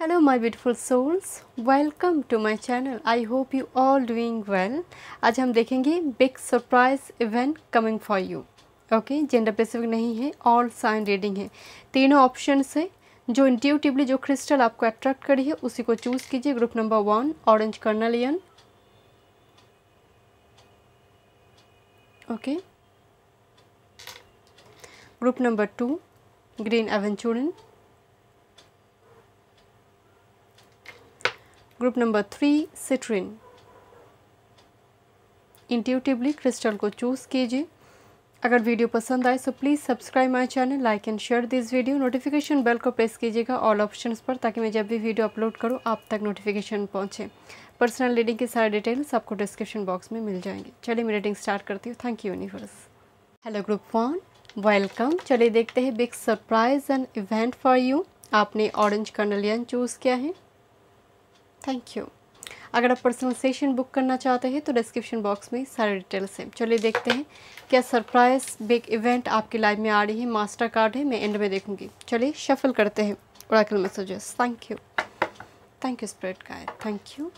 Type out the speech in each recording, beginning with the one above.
Hello my beautiful souls, welcome to my channel. I hope you all doing well. आज हम देखेंगे big surprise event coming for you. Okay, gender specific नहीं है, all sign reading है. तीनों option से जो इंट्यूटिवली जो क्रिस्टल आपको अट्रैक्ट करी है उसी को चूज़ कीजिए. Group number 1 orange carnelian. Okay, group number 2 green aventurine. Group number 3 citrine. Intuitively crystal को चूज़ कीजिए. अगर वीडियो पसंद आए तो please subscribe my channel, like and share this video. Notification bell को प्रेस कीजिएगा ऑल ऑप्शंस पर, ताकि मैं जब भी वीडियो अपलोड करूं आप तक नोटिफिकेशन पहुंचे. पर्सनल रीडिंग की सारी डिटेल्स आपको डिस्क्रिप्शन बॉक्स में मिल जाएंगे. चलिए मैं रीडिंग स्टार्ट करती हूँ. Thank you universe. Hello group 1, welcome. चलिए देखते हैं big surprise and event for you. आपने ऑरेंज कर्नलियन चूज़ किया है. Thank you. अगर आप पर्सनल सेशन बुक करना चाहते हैं तो डिस्क्रिप्शन बॉक्स में सारे डिटेल्स हैं. चलिए देखते हैं क्या सरप्राइज बिग इवेंट आपकी लाइफ में आ रही है. मास्टर कार्ड है, मैं एंड में देखूंगी. चलिए शफल करते हैं oracle messages. Thank you spirit guide. Thank you.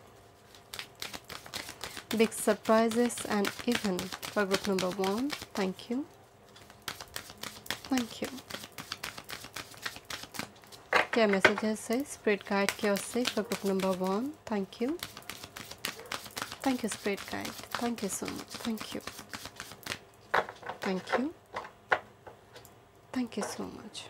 Big surprises and event for group number 1. Thank you. क्या मैसेजेस है स्पिरिट गाइड की ओर से for group number 1. Thank you spirit guide. Thank you so much. Thank you so much.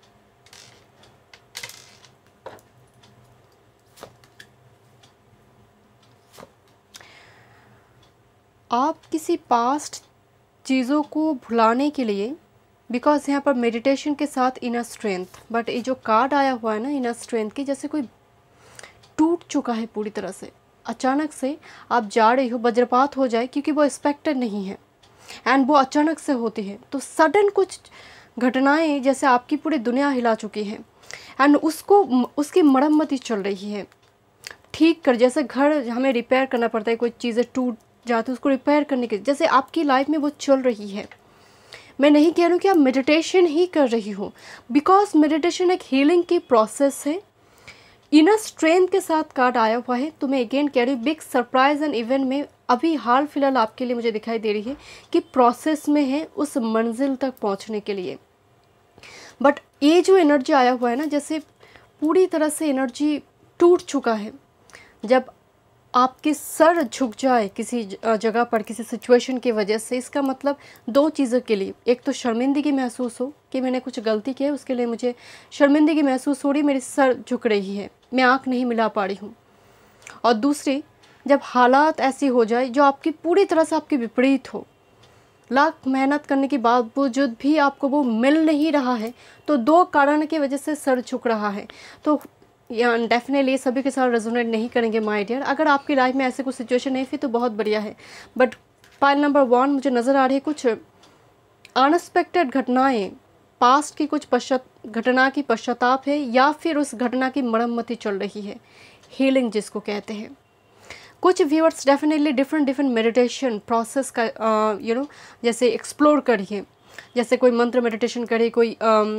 आप किसी past चीज़ों को भुलाने के लिए, बिकॉज यहाँ पर मेडिटेशन के साथ इनर स्ट्रेंथ, बट ये जो कार्ड आया हुआ है ना इनर स्ट्रेंथ की, जैसे कोई टूट चुका है पूरी तरह से. अचानक से आप जा रही हो, वज्रपात हो जाए, क्योंकि वो एक्सपेक्टेड नहीं है एंड वो अचानक से होती है. तो सडन कुछ घटनाएं जैसे आपकी पूरी दुनिया हिला चुकी हैं एंड उसकी मरम्मती चल रही है. ठीक कर, जैसे घर हमें रिपेयर करना पड़ता है, कोई चीज़ें टूट जाती है उसको रिपेयर करने के, जैसे आपकी लाइफ में वो चल रही है. मैं नहीं कह रही हूँ कि आप मेडिटेशन ही कर रही हो, बिकॉज मेडिटेशन एक हीलिंग की प्रोसेस है. इनर स्ट्रेंथ के साथ कार्ड आया हुआ है. तो मैं अगेन कह रही हूँ बिग सरप्राइज एंड इवेंट में अभी हाल फिलहाल आपके लिए मुझे दिखाई दे रही है कि प्रोसेस में है उस मंजिल तक पहुँचने के लिए. बट ये जो एनर्जी आया हुआ है ना, जैसे पूरी तरह से एनर्जी टूट चुका है. जब आपके सर झुक जाए किसी जगह पर किसी सिचुएशन की वजह से, इसका मतलब दो चीज़ों के लिए. एक तो शर्मिंदगी महसूस हो कि मैंने कुछ गलती की है, उसके लिए मुझे शर्मिंदगी महसूस हो रही, मेरी सर झुक रही है, मैं आँख नहीं मिला पा रही हूँ. और दूसरी, जब हालात ऐसी हो जाए जो आपकी पूरी तरह से आपके विपरीत हो, लाख मेहनत करने के बावजूद भी आपको वो मिल नहीं रहा है, तो दो कारण की वजह से सर झुक रहा है. तो डेफिनेटली सभी के साथ रेजोनेट नहीं करेंगे माय डियर. अगर आपकी लाइफ में ऐसे कुछ सिचुएशन है फिर तो बहुत बढ़िया है. बट पाइल नंबर 1 मुझे नज़र आ रही है कुछ अनएक्सपेक्टेड घटनाएं, पास्ट की कुछ घटना की पश्चाताप है, या फिर उस घटना की मरम्मती चल रही है, हीलिंग जिसको कहते हैं. कुछ viewers definitely different meditation process का जैसे एक्सप्लोर करिए. जैसे कोई मंत्र मेडिटेशन करे, कोई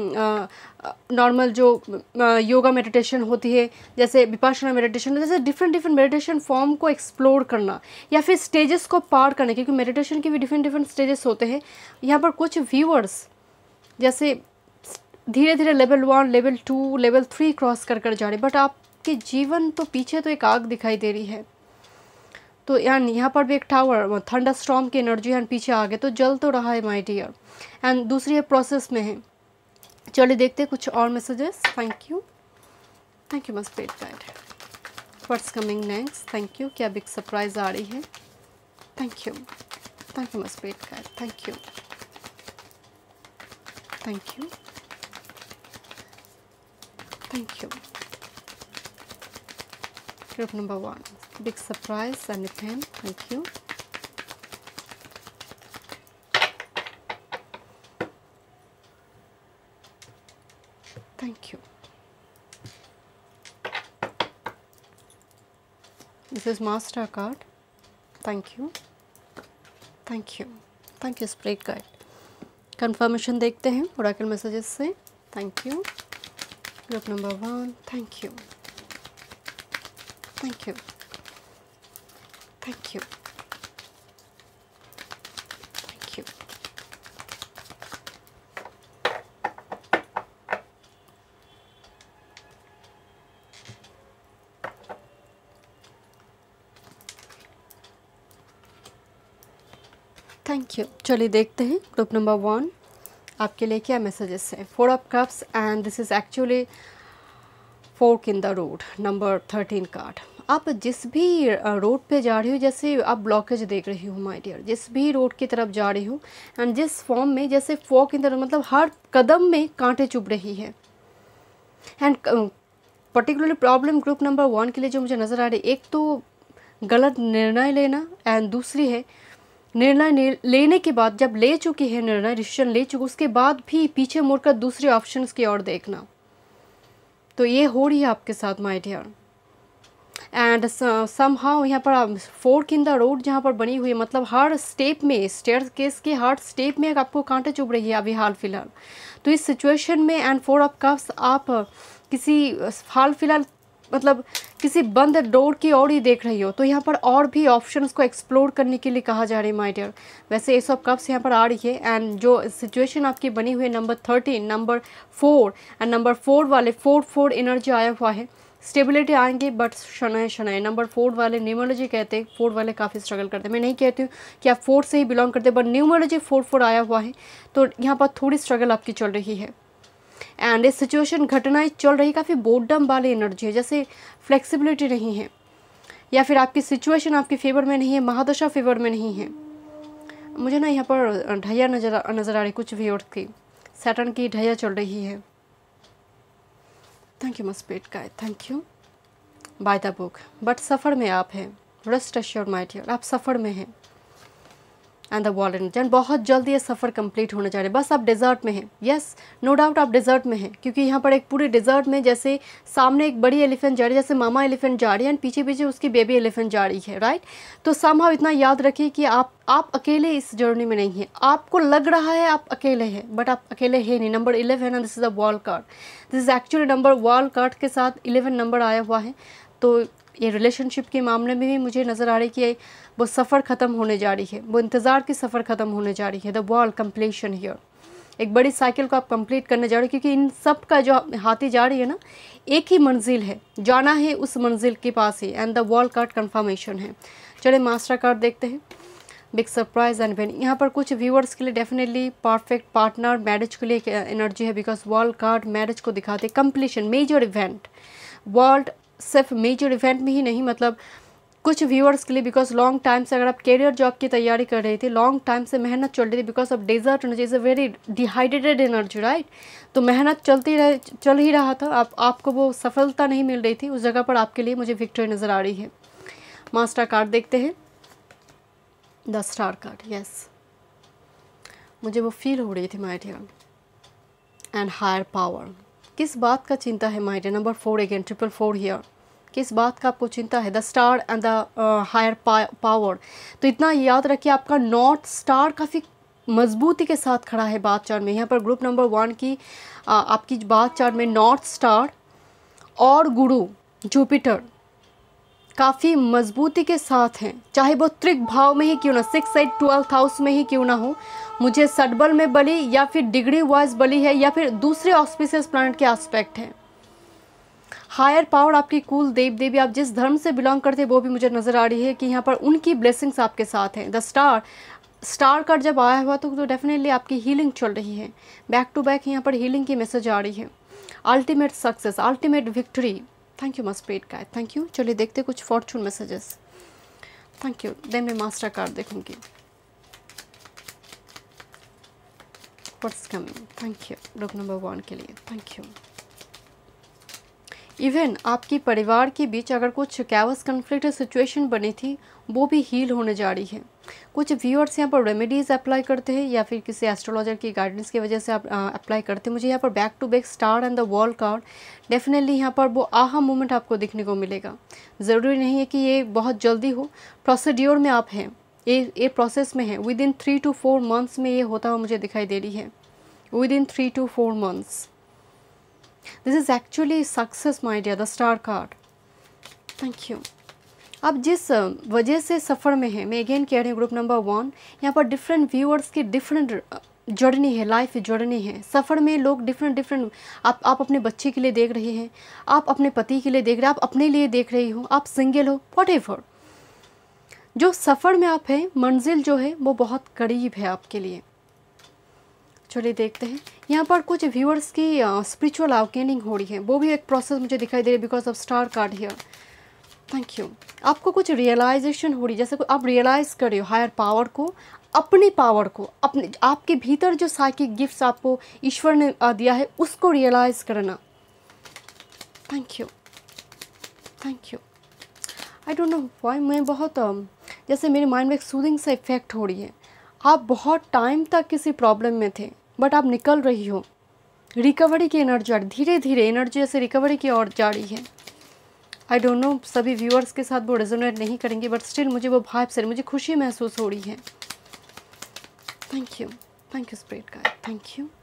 नॉर्मल जो योगा मेडिटेशन होती है, जैसे विपाशना मेडिटेशन, जैसे डिफरेंट मेडिटेशन फॉर्म को एक्सप्लोर करना, या फिर स्टेजेस को पार करने, क्योंकि मेडिटेशन के भी डिफरेंट स्टेजेस होते हैं. यहाँ पर कुछ व्यूअर्स जैसे धीरे धीरे लेवल 1, लेवल 2, लेवल 3 क्रॉस कर जा रहे, बट आपके जीवन तो पीछे तो एक आग दिखाई दे रही है. तो यहाँ पर भी एक टावर थंडर स्टॉर्म की एनर्जी है, पीछे आगे तो जल तो रहा है माय डियर. एंड दूसरी है प्रोसेस में है. चलिए देखते हैं कुछ और messages. Thank you my spirit guide. What's coming next. Thank you. क्या बिग सरप्राइज आ रही है. Thank you my spirit guide. Thank you. Group number 1 big surprise and event. Thank you. This is master card. Thank you spirit guide. Confirmation देखते हैं oracle messages से. Thank you. Group number 1, thank you, thank you, thank you, thank you. Thank you. चलिए देखते हैं group number 1 आपके लिए क्या messages है। 4 of cups and this is actually fork in the road, number 13 card. आप जिस भी रोड पे जा रही हो, जैसे आप ब्लॉकेज देख रही हो माय डियर, जिस भी रोड की तरफ जा रही हो एंड जिस फॉर्म में, जैसे फोर्क इन द रोड मतलब हर कदम में कांटे चुभ रही है। And particularly problem group number 1 के लिए जो मुझे नज़र आ रही है, एक तो गलत निर्णय लेना एंड दूसरी है निर्णय लेने के बाद, जब ले चुकी है निर्णय, डिसीजन ले चुकी, उसके बाद भी पीछे मुड़कर दूसरे ऑप्शंस की ओर देखना। तो ये हो रही है आपके साथ माय डियर। एंड समहाउ यहाँ पर फोर्क इन द रोड जहाँ पर बनी हुई है, मतलब हर स्टेप में, स्टेयरकेस के हर स्टेप में आपको कांटे चुभ रही है अभी हाल फिलहाल। तो इस सिचुएशन में एंड 4 ऑफ कप्स, आप किसी हाल फिलहाल मतलब किसी बंद डोर की ओर ही देख रही हो। तो यहाँ पर और भी ऑप्शंस को एक्सप्लोर करने के लिए कहा जा रहा है माय डियर। वैसे एस ऑफ कप्स यहाँ पर आ रही है एंड जो सिचुएशन आपकी बनी हुई है नंबर 13, नंबर 4 एंड नंबर 4 वाले 4 एनर्जी आया हुआ है। स्टेबिलिटी आएंगे बट शनाए शनाए। नंबर 4 वाले न्यूमरोलॉजी कहते हैं 4 वाले काफ़ी स्ट्रगल करते हैं। मैं नहीं कहती हूँ कि आप 4 से ही बिलोंग करते हैं, बट न्यूमरोलॉजी 4 आया हुआ है, तो यहाँ पर थोड़ी स्ट्रगल आपकी चल रही है। एंड ये सिचुएशन, घटनाएं चल रही काफ़ी बोर्डम वाली एनर्जी है, जैसे फ्लेक्सिबिलिटी नहीं है, या फिर आपकी सिचुएशन आपके फेवर में नहीं है, महादशा फेवर में नहीं है। मुझे ना यहाँ पर ढैया नज़र आ रही कुछ व्यूअर्स की, सैटर्न की ढैया चल रही है। थैंक यू मस्पेट का, thank you by the book. But सफ़र में आप हैं, रेस्ट एश्योर्ड माय डियर, आप सफ़र में हैं। एंड द वॉल एंड बहुत जल्द ये सफ़र कंप्लीट होने जा रहे हैं। बस आप डेजर्ट में हैं, यस नो डाउट आप डेजर्ट में हैं, क्योंकि यहाँ पर एक पूरे डेजर्ट में जैसे सामने एक बड़ी एलिफेंट जा रही है, जैसे मामा एलिफेंट जा रही है एंड पीछे पीछे उसकी बेबी एलिफेंट जा रही है, राइट। तो समहाउ इतना याद रखिए कि आप अकेले इस जर्नी में नहीं हैं। आपको लग रहा है आप अकेले हैं, बट आप अकेले हैं नहीं। नंबर 11 है ना, this is a wall card, this is actually number wall card के साथ 11 नंबर आया हुआ है। तो ये रिलेशनशिप के मामले में भी मुझे नज़र आ रही है कि वो सफ़र ख़त्म होने जा रही है, वो इंतज़ार की सफ़र ख़त्म होने जा रही है। द वॉल कंप्लीशन हियर, एक बड़ी साइकिल को आप कंप्लीट करने जा रहे हो, क्योंकि इन सब का जो हाथी जा रही है ना, एक ही मंजिल है, जाना है उस मंजिल के पास ही। And the wall card confirmation है। चलिए मास्टर कार्ड देखते हैं, बिग सरप्राइज एंड वेन। यहाँ पर कुछ व्यूअर्स के लिए डेफिनेटली परफेक्ट पार्टनर, मैरिज के लिए एक एनर्जी है, बिकॉज वॉल कार्ड मैरिज को दिखाते, कंप्लीशन, मेजर इवेंट। वर्ल्ड सिर्फ मेजर इवेंट में ही नहीं, मतलब कुछ व्यूअर्स के लिए, बिकॉज लॉन्ग टाइम से अगर आप कैरियर जॉब की तैयारी कर रहे थे, लॉन्ग टाइम से मेहनत चल रही थी, because of desert energy is a very dehydrated energy, right. तो मेहनत चल ही रहा था, आपको वो सफलता नहीं मिल रही थी, उस जगह पर आपके लिए मुझे विक्ट्री नज़र आ रही है। मास्टर कार्ड देखते हैं, द स्टार कार्ड, यस मुझे वो फील हो रही थी my dear. And higher power, किस बात का चिंता है my dear. Number 4 again, 444 here, किस बात का आपको चिंता है। The star and the higher power. तो इतना याद रखिए, आपका नॉर्थ स्टार काफ़ी मजबूती के साथ खड़ा है बात चार्ट में। यहाँ पर ग्रुप नंबर 1 की आपकी बात चार्ट में नॉर्थ स्टार और गुरु जुपिटर काफ़ी मजबूती के साथ हैं, चाहे वो त्रिक भाव में ही क्यों ना, 6, 8, 12th हाउस में ही क्यों ना हो। मुझे सटबल में बली या फिर डिग्री वाइज बली है, या फिर दूसरे ऑस्पिशियस प्लैनेट के एस्पेक्ट हैं। हायर पावर आपकी कुल देव देवी, आप जिस धर्म से बिलोंग करते हैं, वो भी मुझे नज़र आ रही है कि यहाँ पर उनकी ब्लेसिंग्स आपके साथ हैं। द स्टार कार्ड जब आया हुआ तो डेफिनेटली आपकी हीलिंग चल रही है, बैक टू बैक यहाँ पर हीलिंग की मैसेज आ रही है। Ultimate success, ultimate victory. Thank you मस्पेट का, थैंक यू। चलिए देखते कुछ fortune messages. Thank you. Then मैं मास्टर कार्ड देखूंगी, what's coming. Thank you group number 1 के लिए, थैंक यू। इवन आपकी परिवार के बीच अगर कुछ कैवस कन्फ्लिक्ट सिचुएशन बनी थी, वो भी हील होने जा रही है। कुछ व्यूअर्स यहाँ पर रेमेडीज़ अप्लाई करते हैं, या फिर किसी एस्ट्रोलॉजर की गाइडेंस की वजह से आप अप्लाई करते हैं। मुझे यहाँ पर back to back star and the wall card, definitely यहाँ पर वो आहा मोमेंट आपको देखने को मिलेगा। ज़रूरी नहीं है कि ये बहुत जल्दी हो, प्रोसीड्योर में आप हैं, ये प्रोसेस में है। विद इन 3 to 4 मंथ्स में ये होता हुआ मुझे दिखाई दे रही है, within 3 to 4 months. This is actually success my dear, the star card. Thank you. आप जिस वजह से सफ़र में हैं, मैं अगेन कह रही हूँ ग्रुप नंबर 1, यहाँ पर डिफरेंट व्यूअर्स की डिफरेंट जर्नी है, लाइफ जर्नी है। सफ़र में लोग डिफरेंट आप अपने बच्चे के लिए देख रहे हैं, आप अपने पति के लिए देख रहे हैं, आप अपने लिए देख रही हो, आप सिंगल हो, व्हाटएवर। जो सफ़र में आप हैं, मंजिल जो है वो बहुत करीब है आपके लिए। चलिए देखते हैं। यहाँ पर कुछ व्यूअर्स की स्पिरिचुअल अवेकनिंग हो रही है, वो भी एक प्रोसेस मुझे दिखाई दे रही है because of star card here. Thank you. आपको कुछ रियलाइजेशन हो रही है, जैसे आप रियलाइज़ कर रहे हो हायर पावर को, अपनी पावर को, अपने आपके भीतर जो साइकिक गिफ्ट्स आपको ईश्वर ने दिया है उसको रियलाइज़ करना। Thank you, thank you. I don't know why मैं बहुत जैसे मेरे माइंड में एक सूदिंग सा इफेक्ट हो रही है। आप बहुत टाइम तक किसी प्रॉब्लम में थे बट आप निकल रही हो, रिकवरी की एनर्जी, धीरे धीरे एनर्जी जैसे रिकवरी की ओर जा रही है। आई डोंट नो सभी व्यूअर्स के साथ वो रेजोनेट नहीं करेंगे बट स्टिल मुझे वो वाइब से मुझे खुशी महसूस हो रही है। Thank you, thank you spirit guide, thank you,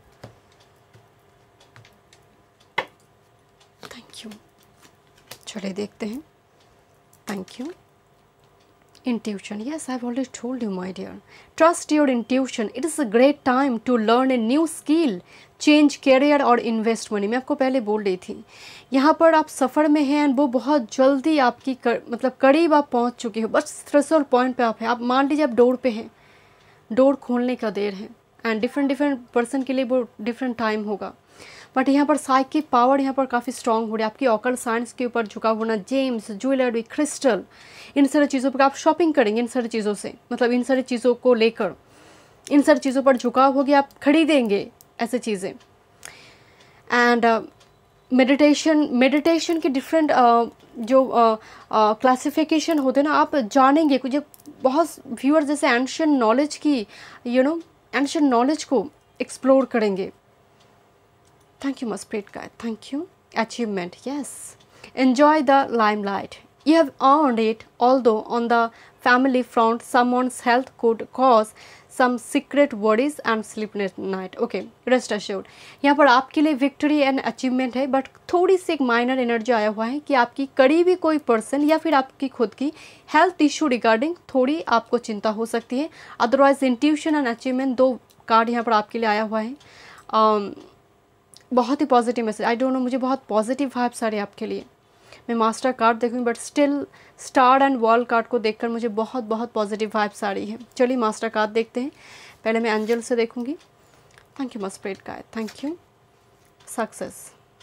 thank you. चलिए देखते हैं। Thank you. Intuition, yes, I've already told you, my dear. Trust your intuition. It is a great time to learn a new skill, change career और invest money. मैं आपको पहले बोल रही थी, यहाँ पर आप सफ़र में हैं, वो बहुत जल्दी आपकी मतलब करीब आप पहुँच चुके हो, बस थ्रेशोल्ड पॉइंट पे आप हैं। आप मान लीजिए आप डोर पे हैं, डोर खोलने का देर है, एंड डिफरेंट पर्सन के लिए वो डिफरेंट टाइम होगा। बट यहाँ पर साइकिक पावर यहाँ पर काफ़ी स्ट्रॉन्ग हो रही है। आपकी ऑकल्ट साइंस के ऊपर झुकाव होना, जेम्स, ज्वेलरी, क्रिस्टल, इन सारी चीज़ों पर आप शॉपिंग करेंगे, इन सारी चीज़ों से, मतलब इन सारी चीज़ों को लेकर, इन सारी चीज़ों पर झुकाव होगी, आप खरीदेंगे ऐसे चीज़ें। एंड मेडिटेशन के डिफरेंट जो क्लासिफिकेशन होते हैं ना, आप जानेंगे कुछ बहुत व्यूअर जैसे एंशियंट नॉलेज की एंशियंट नॉलेज को एक्सप्लोर करेंगे। Thank you, my spirit guide. Thank you. Achievement, yes. Enjoy the limelight. You have earned it, although on the family front, someone's health could cause some secret worries and sleepless night. Okay, rest assured. यहाँ पर आपके लिए victory and achievement है, but थोड़ी सी एक minor energy आया हुआ है कि आपकी करीबी कोई पर्सन या फिर आपकी खुद की हेल्थ इशू रिगार्डिंग थोड़ी आपको चिंता हो सकती है। अदरवाइज इंट्यूशन एंड अचीवमेंट, दो कार्ड यहाँ पर आपके लिए आया हुआ है। बहुत ही positive message. I don't know, मुझे बहुत पॉजिटिव वाइब्स आ रही है आपके लिए। मैं मास्टर कार्ड देखूँगी but still star and wall card को देखकर मुझे बहुत बहुत पॉजिटिव वाइब्स आ रही है। चलिए मास्टर कार्ड देखते हैं। पहले मैं एंजल से देखूँगी। Thank you my spirit guide, thank you. Success,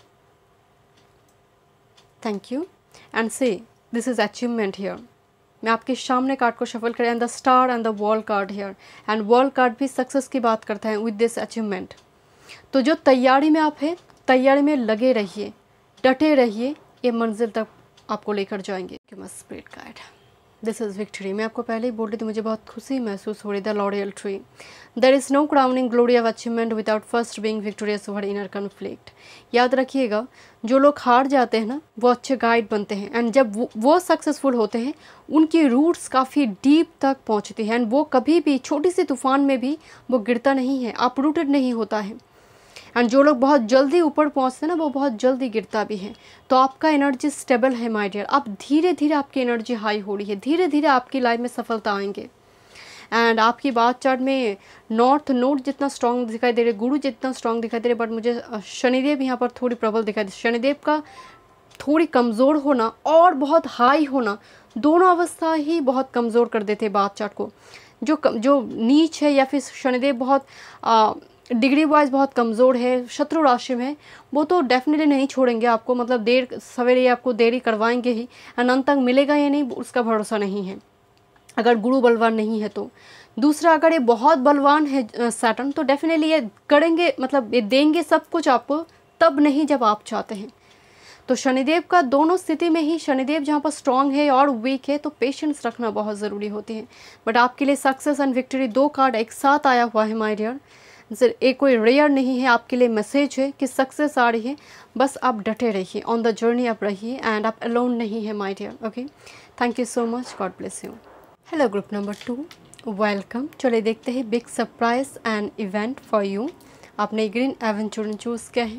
thank you. And से दिस इज अचीवमेंट हियर। मैं आपके सामने कार्ड को शफल करें, and the star and the wall card here, and wall card भी सक्सेस की बात करता है विद दिस अचीवमेंट। तो जो तैयारी में आप हैं, तैयारी में लगे रहिए, डटे रहिए, ये मंजिल तक आपको लेकर जाएंगे। Spirit guide, this is victory. मैं आपको पहले ही बोल रही थी, मुझे बहुत खुशी महसूस हो रही। The laurel tree, there is no crowning glory of achievement without first being victorious over inner conflict. याद रखिएगा, जो लोग हार जाते हैं ना, वो अच्छे गाइड बनते हैं, एंड जब वो सक्सेसफुल होते हैं, उनकी रूट्स काफ़ी डीप तक पहुँचती हैं, एंड वो कभी भी छोटी सी तूफान में भी वो गिरता नहीं है, अपरूटेड नहीं होता है। एंड जो लोग बहुत जल्दी ऊपर पहुंचते हैं ना, वो बहुत जल्दी गिरता भी है। तो आपका एनर्जी स्टेबल है माय डियर। आप धीरे धीरे आपकी एनर्जी हाई हो रही है, धीरे धीरे आपकी लाइफ में सफलता आएंगे। एंड आपकी बात चार्ट में नॉर्थ नोड जितना स्ट्रांग दिखाई दे रहे, गुरु जितना स्ट्रांग दिखाई दे रहे, बट मुझे शनिदेव यहाँ पर थोड़ी प्रबल दिखाई दे। शनिदेव का थोड़ी कमज़ोर होना और बहुत हाई होना, दोनों अवस्था ही बहुत कमज़ोर कर देते बात चार्ट को। जो नीच है या फिर शनिदेव बहुत डिग्री वाइज बहुत कमज़ोर है, शत्रु राशि में, वो तो डेफिनेटली नहीं छोड़ेंगे आपको, मतलब देर सवेरे आपको देरी करवाएंगे ही, अंत तक मिलेगा या नहीं उसका भरोसा नहीं है, अगर गुरु बलवान नहीं है तो। दूसरा, अगर ये बहुत बलवान है सैटर्न, तो डेफिनेटली ये करेंगे, मतलब ये देंगे सब कुछ आपको, तब नहीं जब आप चाहते हैं। तो शनिदेव का दोनों स्थिति में ही, शनिदेव जहाँ पर स्ट्रांग है और वीक है, तो पेशेंस रखना बहुत ज़रूरी होती है। बट आपके लिए सक्सेस एंड विक्ट्री, दो कार्ड एक साथ आया हुआ है माय डियर। एक कोई रेयर नहीं है, आपके लिए मैसेज है कि सक्सेस आ रही है, बस आप डटे रहिए, ऑन द जर्नी आप रहिए, एंड आप अलोन नहीं है my dear. Okay, thank you so much, God bless you. Hello group number 2, welcome. चलिए देखते हैं big surprise and event for you. आपने ग्रीन एवेंचर चूज़ किया है,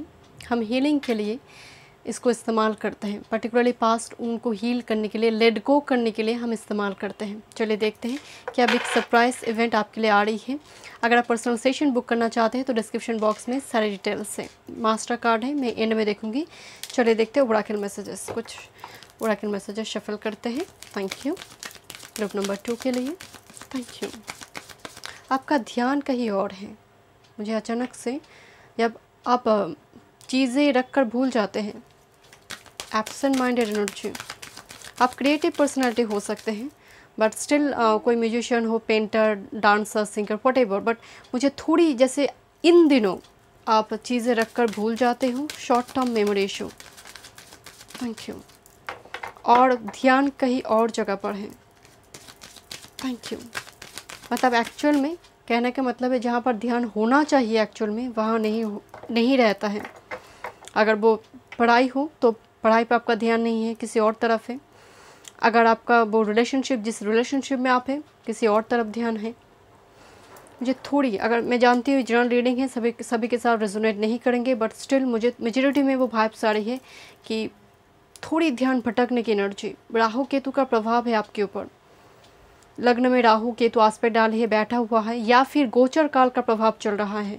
हम हीलिंग के लिए इसको इस्तेमाल करते हैं, पर्टिकुलरली पास्ट उनको हील करने के लिए, लेट गो करने के लिए हम इस्तेमाल करते हैं। चलिए देखते हैं क्या बिग सरप्राइज इवेंट आपके लिए आ रही है। अगर आप पर्सनल सेशन बुक करना चाहते हैं तो डिस्क्रिप्शन बॉक्स में सारे डिटेल्स हैं। मास्टर कार्ड है, मैं एंड में देखूंगी। चलिए देखते हैं ओरेकल मैसेजेस, कुछ ओरेकल मैसेजेस शफल करते हैं। Thank you. ग्रुप नंबर 2 के लिए थैंक यू। आपका ध्यान कहीं और है। मुझे अचानक से जब आप चीज़ें रख कर भूल जाते हैं, एब्सेंट माइंडेड एनर्जी। आप क्रिएटिव पर्सनालिटी हो सकते हैं बट स्टिल कोई म्यूजिशियन हो, painter, dancer, singer, whatever, but मुझे थोड़ी जैसे इन दिनों आप चीज़ें रख कर भूल जाते हो, short term memory issue. Thank you. और ध्यान कहीं और जगह पर है। Thank you. मतलब एक्चुअल में कहने का मतलब है जहाँ पर ध्यान होना चाहिए एक्चुअल में वहाँ नहीं रहता है। अगर वो पढ़ाई हो तो पढ़ाई पे आपका ध्यान नहीं है, किसी और तरफ है। अगर आपका वो रिलेशनशिप, जिस रिलेशनशिप में आप हैं, किसी और तरफ ध्यान है। मुझे थोड़ी, अगर मैं जानती हूँ जनरल रीडिंग है, सभी के साथ रेजोनेट नहीं करेंगे, बट स्टिल मुझे मेजॉरिटी में वो वाइब्स आ रही है कि थोड़ी ध्यान भटकने की एनर्जी। राहु केतु का प्रभाव है आपके ऊपर। लग्न में राहु केतु आस्पेक्ट डाले है, बैठा हुआ है, या फिर गोचर काल का प्रभाव चल रहा है।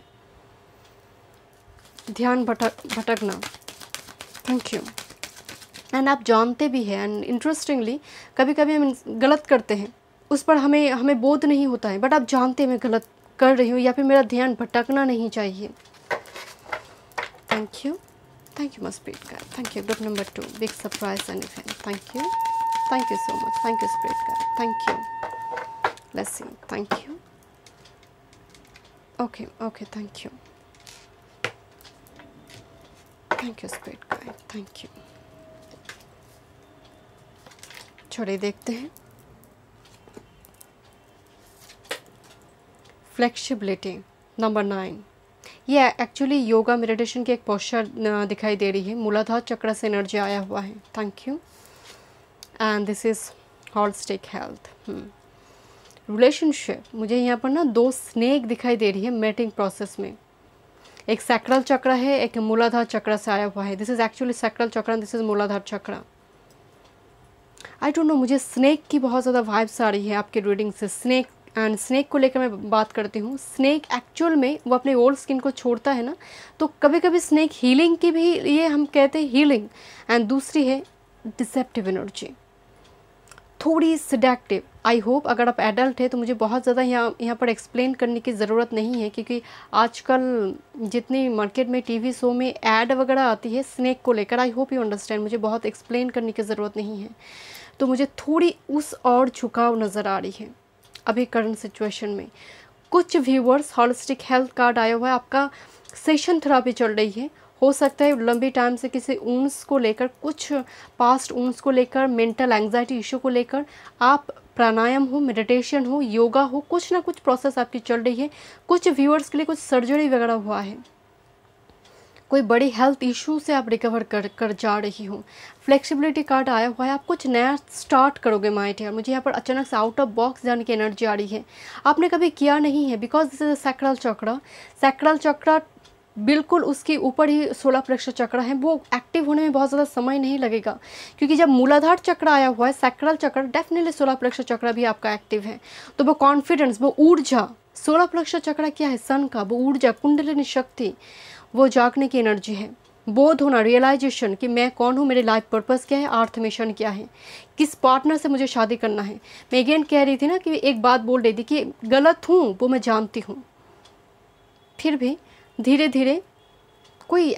ध्यान भटकना। Thank you. एंड आप जानते भी हैं, एंड इंटरेस्टिंगली कभी कभी हम गलत करते हैं, उस पर हमें बोध नहीं होता है, बट आप जानते हैं मैं गलत कर रही हूँ या फिर मेरा ध्यान भटकना नहीं चाहिए। Thank you. Thank you must spirit guide. Thank you. Group number 2 big surprise and event. Thank you so much. Thank you spirit guide. Thank you. Blessing. Thank you. Okay thank you. Thank you spirit guide. Thank you. छोड़े देखते हैं। Flexibility number 9। ये actually yoga meditation की एक posture दिखाई दे रही है। मूलाधार चक्र से एनर्जी आया हुआ है। Thank you. And this is holistic health. Relationship, मुझे यहाँ पर ना 2 स्नेक दिखाई दे रही है मेटिंग प्रोसेस में। एक सैक्रल चक्र है, एक मूलाधार चक्र से आया हुआ है। This is actually sacral chakra, this is Muladhara chakra. I don't know, मुझे स्नेक की बहुत ज़्यादा वाइब्स आ रही है आपके रीडिंग से। स्नेक को लेकर मैं बात करती हूँ। स्नेक एक्चुअल में वो अपने ओल्ड स्किन को छोड़ता है ना, तो कभी कभी स्नेक हीलिंग की भी, ये हम कहते हैं हीलिंग। एंड दूसरी है डिसेप्टिव एनर्जी, थोड़ी सिडेक्टिव। आई होप अगर आप एडल्ट है तो मुझे बहुत ज़्यादा यहाँ पर एक्सप्लेन करने की ज़रूरत नहीं है, क्योंकि आजकल जितनी मार्केट में टीवी शो में ऐड वगैरह आती है स्नेक को लेकर, आई होप यू अंडरस्टैंड, मुझे बहुत एक्सप्लेन करने की ज़रूरत नहीं है। तो मुझे थोड़ी उस और झुकाव नज़र आ रही है अभी करंट सिचुएशन में। कुछ व्यूअर्स, होलिस्टिक हेल्थ कार्ड आया हुआ है, आपका सेशन थेरापी चल रही है। हो सकता है लंबी टाइम से किसी ऊन्स को लेकर, कुछ पास्ट ऊन्स को लेकर, मेंटल एंग्जाइटी इशू को लेकर आप प्राणायाम हो, मेडिटेशन हो, योगा हो, कुछ ना कुछ प्रोसेस आपकी चल रही है। कुछ व्यूअर्स के लिए कुछ सर्जरी वगैरह हुआ है, कोई बड़ी हेल्थ इशू से आप रिकवर कर जा रही हो। फ्लेक्सिबिलिटी कार्ड आया हुआ है, आप कुछ नया स्टार्ट करोगे माय डियर। मुझे यहाँ पर अचानक से आउट ऑफ बॉक्स जाने की एनर्जी आ रही है। आपने कभी किया नहीं है, because this is a sacral chakra. Sacral chakra बिल्कुल उसके ऊपर ही 16 प्लेक्सर चक्र है, वो एक्टिव होने में बहुत ज़्यादा समय नहीं लगेगा, क्योंकि जब मूलाधार चक्र आया हुआ है, सैक्रल चक्र, डेफिनेटली 16 प्लेक्सर चक्र भी आपका एक्टिव है। तो वो कॉन्फिडेंस, वो ऊर्जा, 16 प्लेक्सर चक्र क्या है, सन का, वो ऊर्जा, कुंडलिनी शक्ति, वो जागने की एनर्जी है। बोध होना, रियलाइजेशन कि मैं कौन हूँ, मेरे लाइफ पर्पस क्या है, अर्थ मिशन क्या है, किस पार्टनर से मुझे शादी करना है। मैं अगेन कह रही थी ना कि एक बात बोल रही थी कि गलत हूँ, वो मैं जानती हूँ, फिर भी धीरे धीरे कोई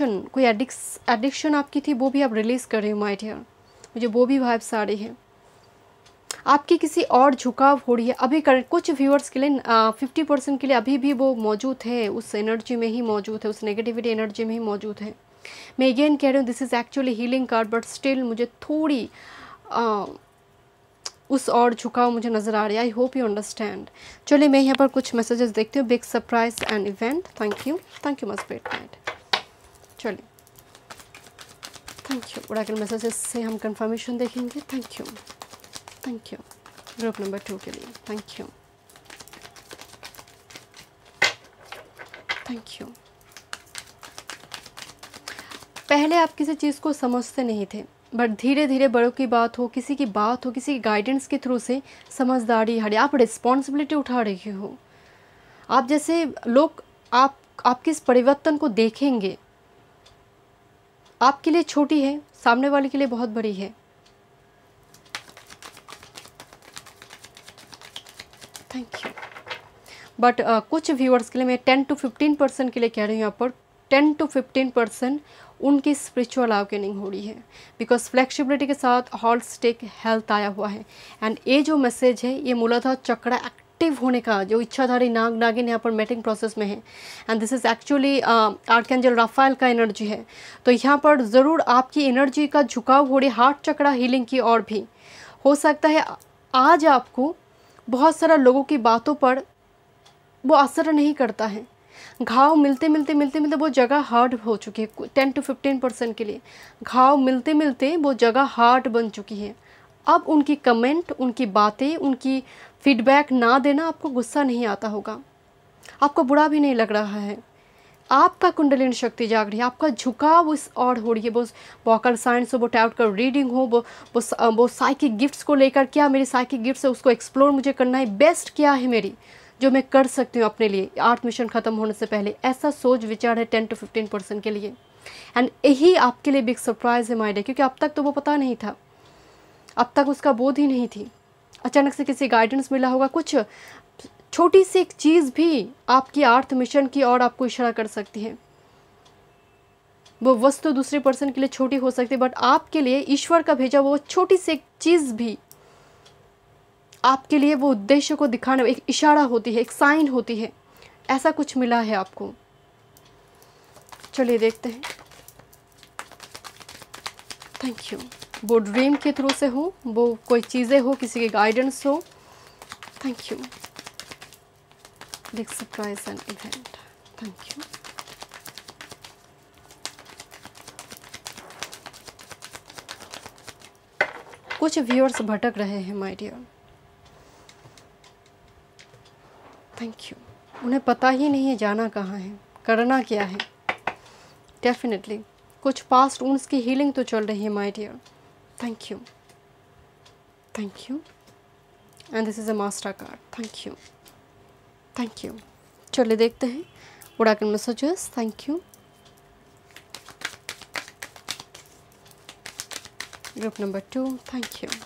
एडिक्शन आपकी थी, वो भी आप रिलीज़ कर रही हो माय डियर। मुझे वो भी वाइब्स आ रही है। आपकी किसी और झुकाव हो रही है अभी कुछ व्यूअर्स के लिए 50% के लिए अभी भी वो मौजूद है, उस एनर्जी में ही मौजूद है, उस नेगेटिविटी एनर्जी में ही मौजूद है। मैं अगेन कह रही हूँ this is actually healing card, but still मुझे थोड़ी उस और झुकाव मुझे नज़र आ रही है। I hope you understand. चलिए मैं यहाँ पर कुछ मैसेजेस देखती हूँ। Big surprise and event. Thank you must spirit guide. चलिए थैंक यू। ओरेकल मैसेजेस से हम कंफर्मेशन देखेंगे। थैंक यू ग्रुप नंबर 2 के लिए। थैंक पहले आप किसी चीज़ को समझते नहीं थे, बट धीरे धीरे बड़ों की बात हो, किसी की बात हो, किसी की गाइडेंस के थ्रू से समझदारी हटी, आप रिस्पॉन्सिबिलिटी उठा रहे हो। आप जैसे लोग आपके इस परिवर्तन को देखेंगे, आपके लिए छोटी है, सामने वाले के लिए बहुत बड़ी है। Thank you. बट कुछ व्यूअर्स के लिए मैं 10 to 15% के लिए कह रही हूँ, यहाँ पर 10 to 15% उनकी स्पिरिचुअल अवेकनिंग हो रही है, बिकॉज फ्लेक्सिबिलिटी के साथ हॉलिस्टिक हेल्थ आया हुआ है। एंड ये जो मैसेज है ये मूलतः चक्र एक्टिव होने का, जो इच्छाधारी नाग नागिन यहाँ पर मेटिंग प्रोसेस में है, and this is actually archangel Raphael का एनर्जी है। तो यहाँ पर ज़रूर आपकी एनर्जी का झुकाव हो रही, हार्ट चक्र हीलिंग की और भी हो सकता है। आज आपको बहुत सारा लोगों की बातों पर वो असर नहीं करता है, घाव मिलते मिलते मिलते मिलते वो जगह हार्ड हो चुकी है। 10 to 15% के लिए घाव मिलते मिलते वो जगह हार्ड बन चुकी है। अब उनकी कमेंट, उनकी बातें, उनकी फीडबैक ना देना आपको गुस्सा नहीं आता होगा, आपको बुरा भी नहीं लग रहा है। आपका कुंडलिनी शक्ति जाग रही है, आपका झुकाव इस और हो रही है। वो ऑकल्ट साइंस हो, वो टैरोट का रीडिंग हो, वो साइकिक गिफ्ट्स को लेकर, क्या मेरी साइकिक गिफ्ट्स है उसको एक्सप्लोर मुझे करना है, बेस्ट क्या है मेरी जो मैं कर सकती हूँ अपने लिए आर्ट मिशन ख़त्म होने से पहले, ऐसा सोच विचार है 10 to 15% के लिए। एंड यही आपके लिए बिग सरप्राइज़ है माय डियर, क्योंकि अब तक तो वो पता नहीं था, अब तक उसका बोध ही नहीं थी। अचानक से किसी गाइडेंस मिला होगा, कुछ छोटी सी एक चीज़ भी आपकी आर्ट मिशन की और आपको इशारा कर सकती है। वो वस्तु दूसरे पर्सन के लिए छोटी हो सकती है, बट आपके लिए ईश्वर का भेजा वो छोटी सी एक चीज़ भी आपके लिए वो उद्देश्य को दिखाने, एक इशारा होती है, एक साइन होती है। ऐसा कुछ मिला है आपको। चलिए देखते हैं। Thank you. वो ड्रीम के थ्रू से हो, वो कोई चीज़ें हो, किसी के गाइडेंस हो। Thank you. Big surprise and event. Thank you. कुछ व्यूअर्स भटक रहे हैं माय डियर। Thank you. उन्हें पता ही नहीं है जाना कहाँ है, करना क्या है। डेफिनेटली कुछ पास्ट वुंड्स की हीलिंग तो चल रही है my dear. Thank you. Thank you. And this is a master card. Thank you. Thank you. चलिए देखते हैं oracle messages. Thank you. Group number 2। Thank you.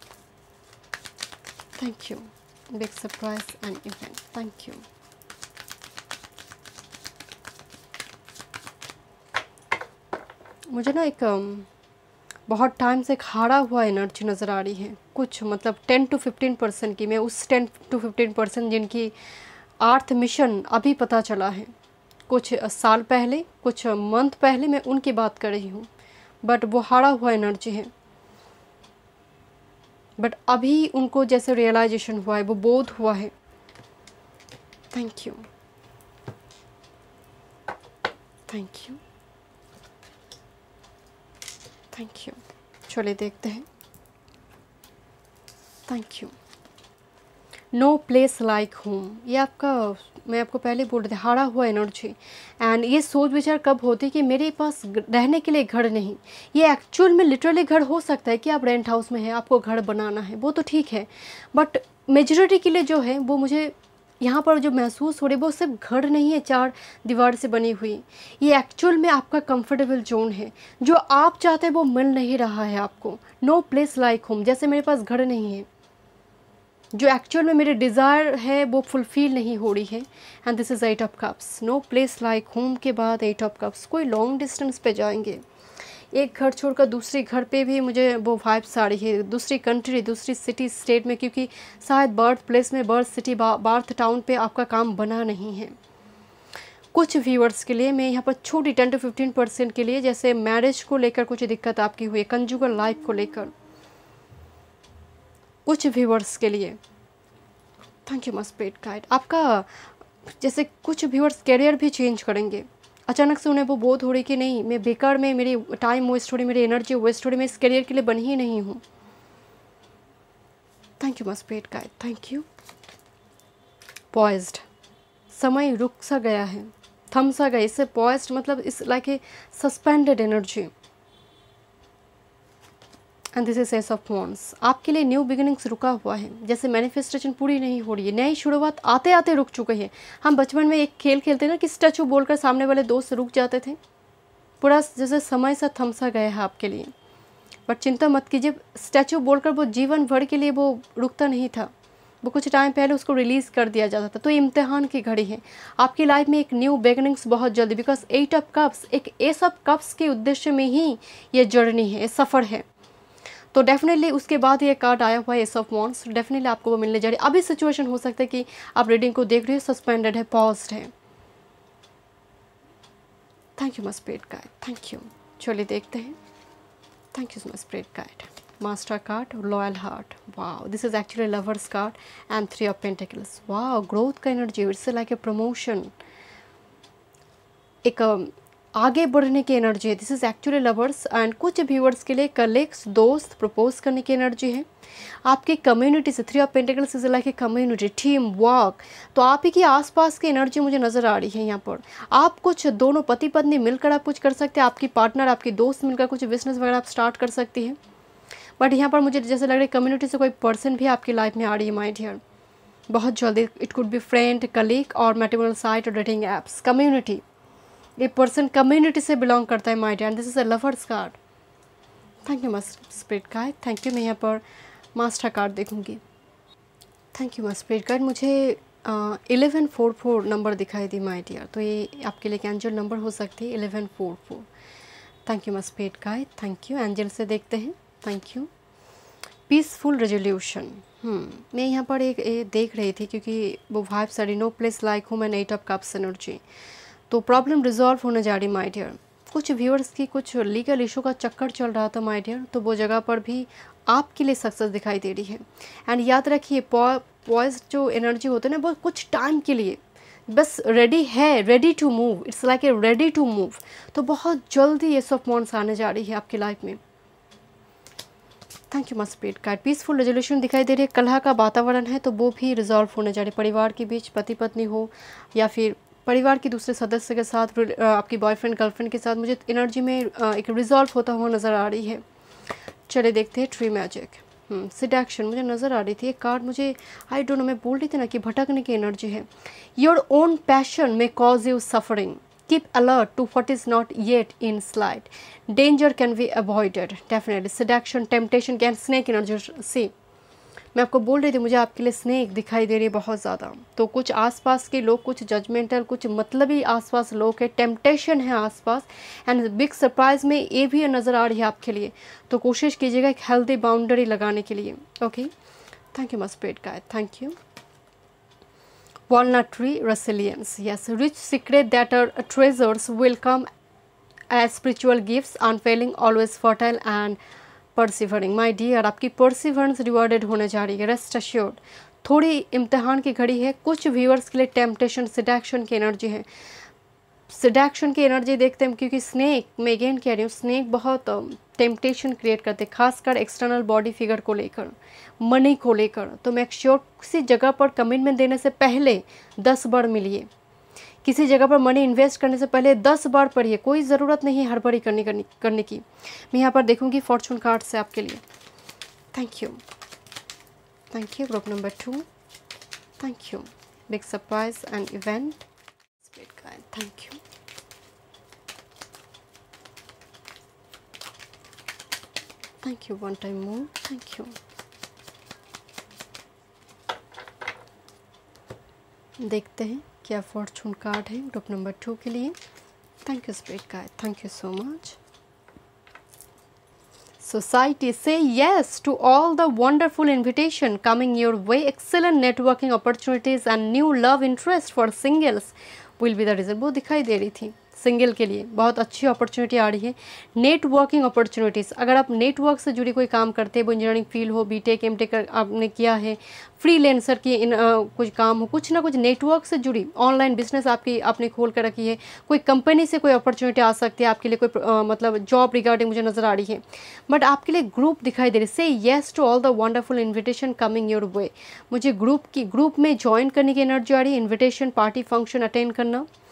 Thank you. Big surprise and event. Thank you. मुझे ना एक बहुत time से एक हारा हुआ एनर्जी नज़र आ रही है, कुछ मतलब 10 to 15% की। मैं उस 10 to 15% जिनकी आर्थ मिशन अभी पता चला है, कुछ साल पहले, कुछ मंथ पहले, मैं उनकी बात कर रही हूँ। बट वो हारा हुआ एनर्जी है, बट अभी उनको जैसे रियलाइजेशन हुआ है, वो बोध हुआ है। Thank you. Thank you. Thank you. चलिए देखते हैं। Thank you. No place like home, ये आपका, मैं आपको पहले बोल रही थी, हारा हुआ एनर्जी। एंड ये सोच विचार कब होती है कि मेरे पास रहने के लिए घर नहीं। ये एक्चुअल में लिटरली घर हो सकता है कि आप रेंट हाउस में हैं, आपको घर बनाना है, वो तो ठीक है, बट मेजॉरिटी के लिए जो है वो मुझे यहाँ पर जो महसूस हो रही है वो सिर्फ घर नहीं है, चार दीवार से बनी हुई। ये एक्चुअल में आपका कंफर्टेबल जोन है, जो आप चाहते हैं वो मिल नहीं रहा है आपको। नो प्लेस लाइक होम, जैसे मेरे पास घर नहीं है, जो एक्चुअल में मेरे डिज़ायर है वो फुलफ़िल नहीं हो रही है। And this is 8 of cups. No place like home के बाद 8 ऑफ कप्स, कोई लॉन्ग डिस्टेंस पे जाएंगे, एक घर छोड़कर दूसरे घर पे भी मुझे वो वाइब्स आ रही है, दूसरी कंट्री, दूसरी सिटी स्टेट में, क्योंकि शायद बर्थ प्लेस में, बर्थ सिटी, बर्थ टाउन पे आपका काम बना नहीं है। कुछ व्यूअर्स के लिए मैं यहाँ पर छोटी 10 to 15% के लिए, जैसे मैरिज को लेकर कुछ दिक्कत आपकी हुई है, कंजुगल लाइफ को लेकर कुछ व्यूअर्स के लिए। Thank you my spirit guide. आपका जैसे कुछ व्यूअर्स करियर भी चेंज करेंगे, अचानक से उन्हें वो बोध हो रही कि नहीं, मैं बेकार में, मेरी टाइम वेस्ट हो रही, मेरी एनर्जी वेस्ट हो रही, मैं इस करियर के लिए बनी ही नहीं हूँ। Thank you my spirit guide. Thank you. Poised, समय रुक सा गया है, थम सा गए, इससे पॉइज्ड मतलब इस like a suspended energy. And this is ace of wands. आपके लिए न्यू बिगिनिंग्स रुका हुआ है, जैसे मैनिफेस्टेशन पूरी नहीं हो रही है, नई शुरुआत आते आते रुक चुकी है। हम बचपन में एक खेल खेलते ना कि स्टैचू बोलकर सामने वाले दोस्त रुक जाते थे, पूरा जैसे समय सा थम सा गया है आपके लिए। बट चिंता मत कीजिए, स्टैचू बोलकर वो जीवन भर के लिए वो रुकता नहीं था, वो कुछ टाइम पहले उसको रिलीज़ कर दिया जाता था। तो ये इम्तिहान की घड़ी है आपकी लाइफ में, एक न्यू बिगिनिंग्स बहुत जल्दी, बिकॉज 8 ऑफ कप्स एक एस ऑफ कप्स के उद्देश्य में ही ये जर्नी है, ये सफ़र है। तो डेफिनेटली उसके बाद ये कार्ड आया हुआ है एस ऑफ वॉन्ड्स, डेफिनेटली आपको वो मिलने जा रही है। अभी सिचुएशन हो सकता है कि आप रीडिंग को देख रहे हो सस्पेंडेड है, पॉज्ड है। Thank you my spirit guide, thank you. चलिए देखते हैं। Thank you so much spirit guide. Master card, loyal heart, wow this is actually lovers card and 3 of pentacles. Wow growth का energy, it's like a promotion, एक आगे बढ़ने की energy है। This is actually lovers. And कुछ viewers के लिए colleagues, दोस्त, प्रपोज करने की एनर्जी है। आपकी कम्युनिटी से 3 of pentacles is like a community, team work. तो आप ही की आसपास की एनर्जी मुझे नज़र आ रही है यहाँ पर। आप कुछ दोनों पति पत्नी मिलकर आप कुछ कर सकते हैं, आपकी पार्टनर, आपकी दोस्त मिलकर कुछ बिजनेस वगैरह आप स्टार्ट कर सकती है। बट यहाँ पर मुझे जैसे लग रहा है कम्युनिटी से कोई पर्सन भी आपकी लाइफ में आ रही है माय डियर, बहुत जल्दी। It could be friend, colleague और मैट्रिमोनियल साइट और डेटिंग एप्स। कम्युनिटी, ये पर्सन कम्युनिटी से बिलोंग करता है my dear. This is a lovers card. Thank you master spirit guide, thank you. मैं यहाँ पर मास्टर कार्ड देखूंगी। Thank you master spirit guide. मुझे 1144 नंबर दिखाई दी माय डियर, तो ये आपके लिए एंजल नंबर हो सकती है 1144। Thank you master spirit guide, thank you. Angel से देखते हैं। Thank you. Peaceful resolution. मैं यहाँ पर एक देख रही थी क्योंकि वो वाइब सारी no place like home and 8 of cups energy. तो प्रॉब्लम रिजॉल्व होने जा रही माय डियर। कुछ व्यूअर्स की कुछ लीगल इशू का चक्कर चल रहा था माय डियर, तो वो जगह पर भी आपके लिए सक्सेस दिखाई दे रही है। एंड याद रखिए पॉइज जो एनर्जी होते हैं ना, वो कुछ टाइम के लिए बस रेडी है, ready to move, it's like a ready to move. तो बहुत जल्दी ये सब मॉन्स आने जा रही है आपकी लाइफ में। Thank you my spirit guide. Peaceful resolution दिखाई दे रही है, कलह का वातावरण है तो वो भी रिजॉल्व होने जा रही है। परिवार के बीच, पति पत्नी हो या फिर परिवार के दूसरे सदस्य के साथ, आपकी बॉयफ्रेंड गर्लफ्रेंड के साथ, मुझे एनर्जी में एक रिजॉल्व होता हुआ नज़र आ रही है। चले देखते हैं ट्री मैजिक। सिडक्शन मुझे नज़र आ रही थी। एक कार्ड मुझे आई डोंट नो, मैं बोल रही थी ना कि भटकने की एनर्जी है। योर ओन पैशन में cause you suffering, keep alert to what is not yet in slight, danger can be avoided definitely. Seduction, temptation can, snake energy. See मैं आपको बोल रही थी मुझे आपके लिए स्नेक दिखाई दे रही है बहुत ज़्यादा। तो कुछ आसपास के लोग, कुछ जजमेंटल, कुछ मतलबी आसपास लोग हैं, टेम्पटेशन है आसपास। एंड बिग सरप्राइज़ में ये भी नज़र आ रही है आपके लिए। तो कोशिश कीजिएगा एक हेल्दी बाउंड्री लगाने के लिए। Okay, thank you my spirit guide, thank you. Walnut tree, resilience. Yes, rich secret that are treasures will come as spiritual gifts, unfailing, always fertile and persevering. My dear, आपकी perseverance rewarded होने जा रही है, rest assured। थोड़ी इम्तिहान की घड़ी है। कुछ व्यूअर्स के लिए टेम्पटेशन, सिडक्शन की एनर्जी है। सिडक्शन की एनर्जी देखते हैं क्योंकि स्नेक, मैं अगेन कह रही हूँ, स्नेक बहुत टेम्पटेशन क्रिएट करते हैं, खासकर एक्सटर्नल बॉडी फिगर को लेकर, मनी को लेकर। तो मेक श्योर किसी जगह पर कमिटमेंट देने से पहले 10 बार मिलिए। किसी जगह पर मनी इन्वेस्ट करने से पहले 10 बार पढ़िए। कोई ज़रूरत नहीं है हड़बड़ी करने की। मैं यहाँ पर देखूँगी फॉर्चून कार्ड से आपके लिए। Thank you, thank you. Group number 2, thank you. Big surprise and event, thank you. Thank you, one time more, thank you. देखते हैं क्या फॉर्चून कार्ड है ग्रुप नंबर 2 के लिए। Thank you spirit guide, thank you so much. Society, say yes to all the wonderful invitation coming your way. Excellent networking opportunities and new love interest for singles will be the reason। वो दिखाई दे रही थी single के लिए बहुत अच्छी opportunity आ रही है। नेटवर्किंग अपॉर्चुनिटीज़, अगर आप नेटवर्क से जुड़ी कोई काम करते हैं, वो इंजीनियरिंग फील्ड हो, बीटेक एमटेक आपने किया है, फ्रीलांसर की कुछ काम हो, कुछ ना कुछ नेटवर्क से जुड़ी ऑनलाइन बिजनेस आपने खोल कर रखी है, कोई कंपनी से कोई अपॉर्चुनिटी आ सकती है आपके लिए, कोई मतलब जॉब रिगार्डिंग मुझे नज़र आ रही है। बट आपके लिए ग्रुप दिखाई दे रही है। Say yes to all the wonderful invitation coming your way. मुझे ग्रुप में ज्वाइन करने की एनर्जी आ रही है। इन्विटेशन, पार्टी, फंक्शन अटेंड करना,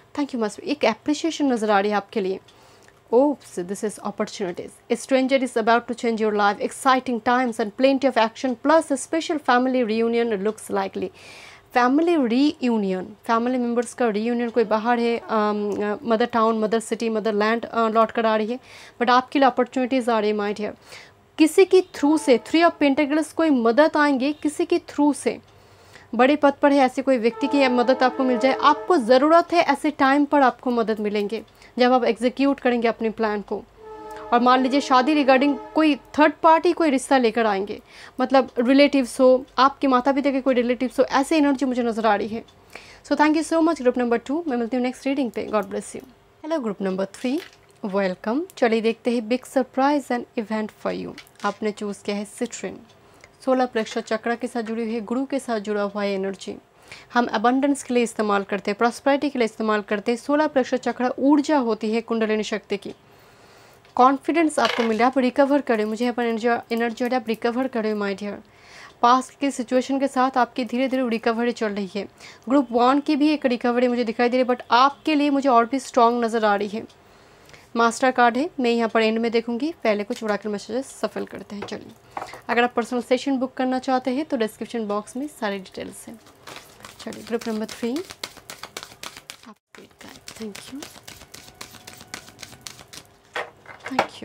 थैंक यू मस्ट, एक एप्रिसिएशन नज़र आ रही है आपके लिए। Oops, this is opportunities. A stranger is about to change your life. Exciting times and plenty of action plus a special family reunion looks likely. Family reunion, family members का reunion, कोई बाहर है, mother town, mother city, motherland लौट कर आ रही है, but आपके लिए अपॉर्चुनिटीज़ आ रही है माइट हियर। किसी की थ्रू से, 3 ऑफ पेंटेकल्स, कोई मदद आएंगे किसी की थ्रू से, बड़े पद पर है ऐसे कोई व्यक्ति की मदद आपको मिल जाए। आपको ज़रूरत है ऐसे टाइम पर आपको मदद मिलेंगे जब आप एग्जीक्यूट करेंगे अपने प्लान को। और मान लीजिए शादी रिगार्डिंग कोई थर्ड पार्टी कोई रिश्ता लेकर आएंगे, मतलब रिलेटिव्स हो, आपके माता पिता के कोई रिलेटिव्स हो, ऐसे एनर्जी मुझे नज़र आ रही है। So thank you so much group number 2। मैं मिलती हूँ नेक्स्ट रीडिंग पे। God bless you. Hello group number 3, welcome. चलिए देखते हैं big surprise and event for you. आपने चूज़ किया है सिट्रिन। 16 प्रेक्षर चक्र के साथ जुड़ी हुई है, गुरु के साथ जुड़ा हुआ है एनर्जी। हम अबंडेंस के लिए इस्तेमाल करते हैं, प्रॉस्पेरिटी के लिए इस्तेमाल करते हैं। 16 प्रेक्षर चक्र ऊर्जा होती है कुंडलिनी शक्ति की। कॉन्फिडेंस आपको मिले, आप रिकवर करें, मुझे यहाँ पर एनर्जी आप रिकवर करें माय डियर। पास्ट के सिचुएशन के साथ आपकी धीरे धीरे रिकवरी चल रही है। ग्रुप 1 की भी एक रिकवरी मुझे दिखाई दे रही है, बट आपके लिए मुझे और भी स्ट्रॉन्ग नज़र आ रही है। मास्टर कार्ड है, मैं यहाँ पर एंड में देखूंगी। पहले कुछ ओरेकल मैसेजेस सफल करते हैं। चलिए, अगर आप पर्सनल सेशन बुक करना चाहते हैं तो डिस्क्रिप्शन बॉक्स में सारी डिटेल्स हैं। चलिए, group number 3, thank you, thank you.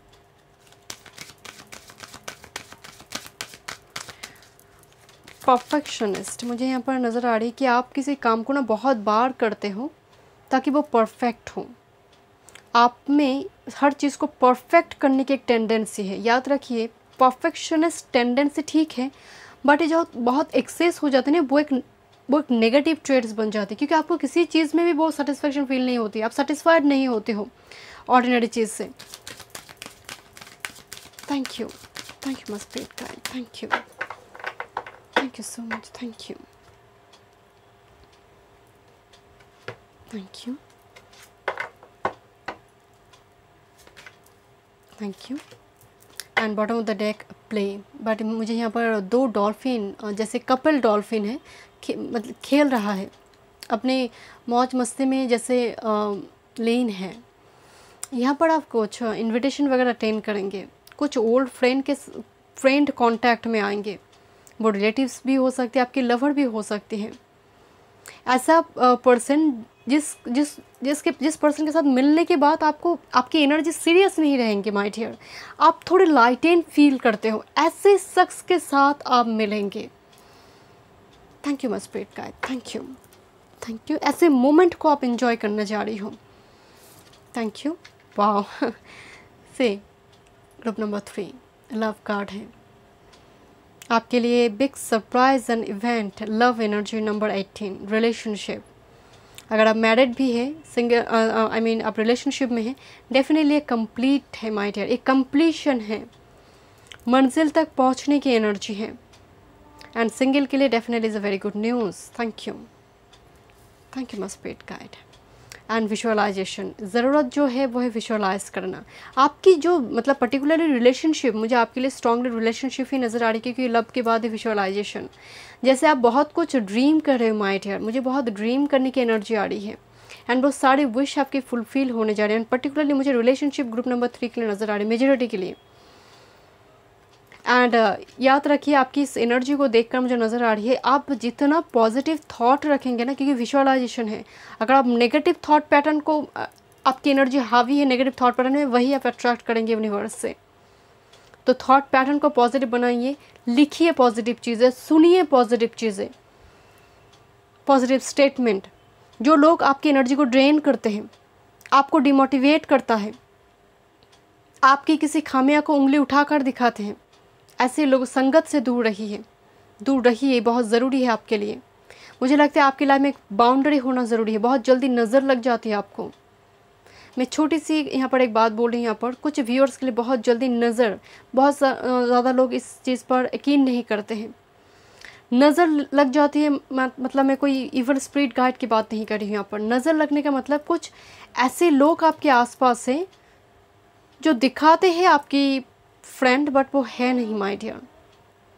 Perfectionist मुझे यहाँ पर नज़र आ रही है कि आप किसी काम को ना बहुत बार करते हो ताकि वो परफेक्ट हो। आप में हर चीज़ को परफेक्ट करने की एक टेंडेंसी है। याद रखिए, परफेक्शनिस्ट टेंडेंसी ठीक है, बट ये जो बहुत एक्सेस हो जाते हैं ना, वो एक नेगेटिव ट्रेड्स बन जाती है, क्योंकि आपको किसी चीज़ में भी बहुत सेटिस्फेक्शन फील नहीं होती, आप सेटिस्फाइड नहीं होते हो ऑर्डिनरी चीज़ से। Thank you must spirit guide, thank you so much, thank you, thank you, thank you. And bottom of the deck play, but मुझे यहाँ पर 2 डॉल्फिन, जैसे कपल डॉल्फिन है, मतलब खेल रहा है अपने मौज मस्ती में, जैसे लीन है। यहाँ पर आप कुछ इनविटेशन वगैरह अटेंड करेंगे, कुछ ओल्ड फ्रेंड कांटेक्ट में आएंगे। वो रिलेटिव्स भी हो सकते हैं, आपके लवर भी हो सकते हैं। ऐसा पर्सन जिस पर्सन के साथ मिलने के बाद आपको आपकी एनर्जी सीरियस नहीं रहेंगे माय डियर, आप थोड़े लाइटेन फील करते हो, ऐसे शख्स के साथ आप मिलेंगे। Thank you my spirit guide, thank you. ऐसे मोमेंट को आप एंजॉय करने जा रही हो। Thank you, wow. से ग्रुप नंबर 3, लव कार्ड है आपके लिए। Big surprise and event, love energy number 18, relationship. अगर आप मैरिड भी है, सिंगल आप रिलेशनशिप में हैं, डेफिनेटली एक कंप्लीट है माय डियर, एक कंप्लीशन है, मंजिल तक पहुंचने की एनर्जी है। एंड सिंगल के लिए definitely is a very good news. Thank you my spirit guide. And visualisation, ज़रूरत जो है वो है विजुअलाइज करना। आपकी जो मतलब पर्टिकुलरली रिलेशनशिप, मुझे आपके लिए स्ट्रॉन्गली रिलेशनशिप ही नज़र आ रही है, क्योंकि लव के बाद है विजुअलाइजेशन। जैसे आप बहुत कुछ ड्रीम कर रहे हो माय डियर, मुझे बहुत ड्रीम करने की एनर्जी आ रही है, एंड वो सारे विश आपके फुलफिल होने जा रहे हैं। पर्टिकुलरली मुझे रिलेशनशिप ग्रुप नंबर 3 के लिए नज़र आ रही है, मेजॉरिटी के लिए। एंड याद रखिए, आपकी इस एनर्जी को देखकर मुझे नज़र आ रही है, आप जितना पॉजिटिव थॉट रखेंगे ना, क्योंकि विजुअलाइजेशन है, अगर आप नेगेटिव थॉट पैटर्न को, आपकी एनर्जी हावी है नेगेटिव थॉट पैटर्न में, वही आप अट्रैक्ट करेंगे यूनिवर्स से। तो थॉट पैटर्न को पॉजिटिव बनाइए, लिखिए पॉजिटिव चीज़ें, सुनिए पॉजिटिव चीज़ें, पॉजिटिव स्टेटमेंट। जो लोग आपकी एनर्जी को ड्रेन करते हैं, आपको डिमोटिवेट करता है, आपकी किसी खामियां को उंगली उठाकर दिखाते हैं, ऐसे लोग संगत से दूर रहिए, बहुत ज़रूरी है आपके लिए। मुझे लगता है आपकी लाइफ में एक बाउंड्री होना ज़रूरी है, बहुत जल्दी नज़र लग जाती है आपको। मैं छोटी सी यहाँ पर एक बात बोल रही हूँ, यहाँ पर कुछ व्यूअर्स के लिए बहुत जल्दी नज़र, बहुत ज़्यादा लोग इस चीज़ पर यकीन नहीं करते हैं, नज़र लग जाती है। मतलब मैं कोई इवल स्पिरिट गाइड की बात नहीं कर रही हूँ यहाँ पर। नज़र लगने का मतलब कुछ ऐसे लोग आपके आसपास हैं जो दिखाते हैं आपकी फ्रेंड, बट वो है नहीं माय डियर।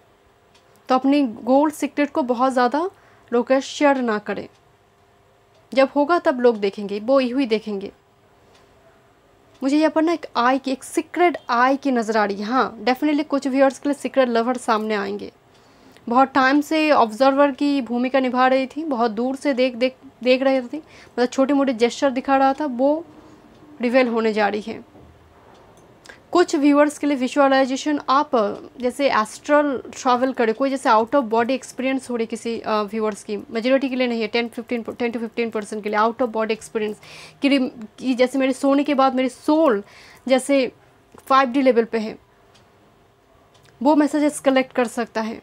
तो अपनी गोल्ड सीक्रेट को बहुत ज़्यादा लोग शेयर ना करें। जब होगा तब लोग देखेंगे, वो ही देखेंगे। मुझे यहाँ पर ना एक आई की, एक सीक्रेट आई की नज़र आ रही है। हाँ डेफिनेटली कुछ व्यूअर्स के लिए सीक्रेट लवर सामने आएंगे। बहुत टाइम से ऑब्जर्वर की भूमिका निभा रही थी, बहुत दूर से देख रही थी, मतलब छोटे मोटे जेस्चर दिखा रहा था, वो रिवेल होने जा रही है। कुछ व्यूअर्स के लिए विजुअलाइजेशन, आप जैसे एस्ट्रल ट्रैवल करे, कोई जैसे आउट ऑफ बॉडी एक्सपीरियंस हो रही किसी व्यूअर्स की, मेजॉरिटी के लिए नहीं है, 10 to 15% के लिए आउट ऑफ बॉडी एक्सपीरियंस कि जैसे मेरे सोने के बाद मेरी सोल जैसे 5D लेवल पे है, वो मैसेजेस कलेक्ट कर सकता है।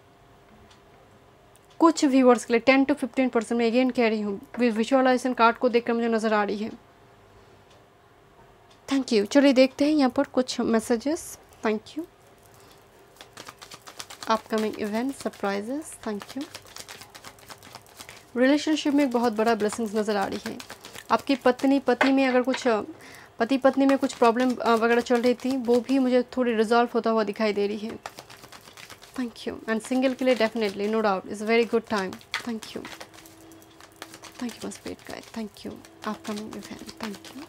कुछ व्यूअर्स के लिए 10 to 15% में अगेन कह रही हूँ, विजुअलाइजेशन कार्ड को देखकर मुझे नज़र आ रही है। Thank you. चलिए देखते हैं यहाँ पर कुछ messages. Thank you. Upcoming event surprises, thank you. Relationship में एक बहुत बड़ा ब्लेसिंग्स नज़र आ रही है। आपकी पति में अगर कुछ पति पत्नी में कुछ प्रॉब्लम वगैरह चल रही थी, वो भी मुझे थोड़ी रिजॉल्व होता हुआ दिखाई दे रही है। Thank you. एंड सिंगल के लिए definitely no doubt is very good time. Thank you. Thank you spirit guide, thank you. Upcoming event, thank you.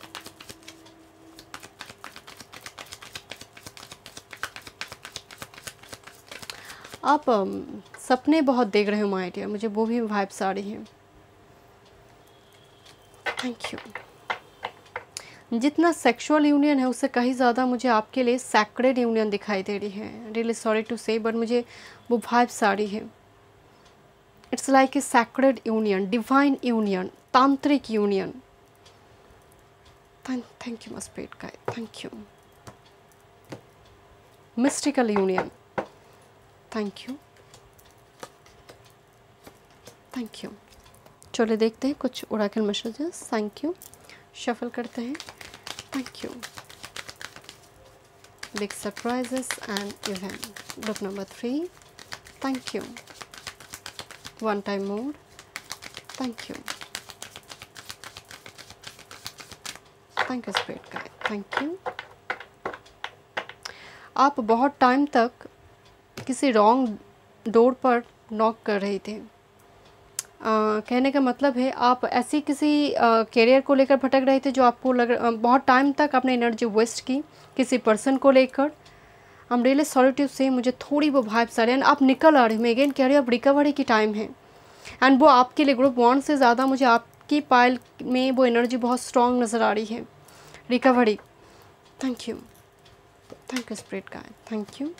आप सपने बहुत देख रहे हो माय डियर, मुझे वो भी वाइब्स आ रही हैं। Thank you. जितना सेक्सुअल यूनियन है उससे कहीं ज़्यादा मुझे आपके लिए सैक्रेड यूनियन दिखाई दे रही है। Really sorry to say, but मुझे वो वाइब्स आ रही है। It's like a sacred union, divine union, तांत्रिक union. Thank you spirit guide, thank you. Mystical union, thank you, thank you. चलिए देखते हैं कुछ oracle messages. Thank you. Shuffle करते हैं। Thank you. Big surprises and event, group number 3, thank you. One time mode, thank you. Thank you spirit guide, thank you. आप बहुत time तक किसी रॉन्ग डोर पर नॉक कर रहे थे। कहने का मतलब है आप ऐसी किसी करियर को लेकर भटक रहे थे जो आपको बहुत टाइम तक आपने एनर्जी वेस्ट की किसी पर्सन को लेकर। I am really sorry to say, मुझे थोड़ी वो वाइब्स आ रही है। आप निकल आ रही हूँ, मैं अगेन कह रही हूँ, अब रिकवरी की टाइम है। एंड वो आपके लिए ग्रुप 1 से ज़्यादा मुझे आपकी पाइल में वो एनर्जी बहुत स्ट्रॉन्ग नज़र आ रही है। Recovery, thank you. Thank you spirit guide, thank you,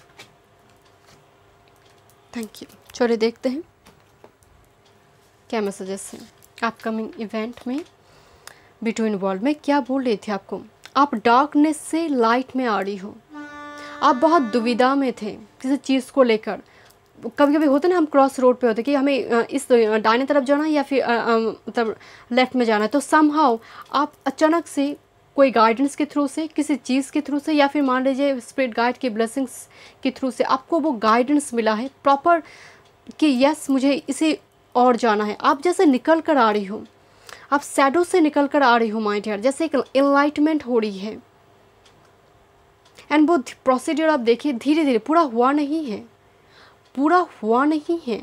thank you. चलिए देखते हैं क्या मैसेजेस हैं। अपकमिंग इवेंट में बिटवीन वर्ल्ड में क्या बोल रही थी आपको। आप डार्कनेस से लाइट में आ रही हो। आप बहुत दुविधा में थे किसी चीज़ को लेकर। कभी कभी होता है ना, हम क्रॉस रोड पे होते कि हमें इस दाहिने तरफ जाना है या फिर मतलब लेफ्ट में जाना है। तो समहाउ आप अचानक से कोई गाइडेंस के थ्रू से, किसी चीज़ के थ्रू से, या फिर मान लीजिए स्पिरिट गाइड की ब्लेसिंग्स के थ्रू से आपको वो गाइडेंस मिला है प्रॉपर कि यस मुझे इसे और जाना है। आप जैसे निकल कर आ रही हो, आप शैडो से निकल कर आ रही हो माय डियर, जैसे एक एनलाइटमेंट हो रही है। एंड वो प्रोसीड्यूर आप देखिए धीरे धीरे, पूरा हुआ नहीं है, पूरा हुआ नहीं है।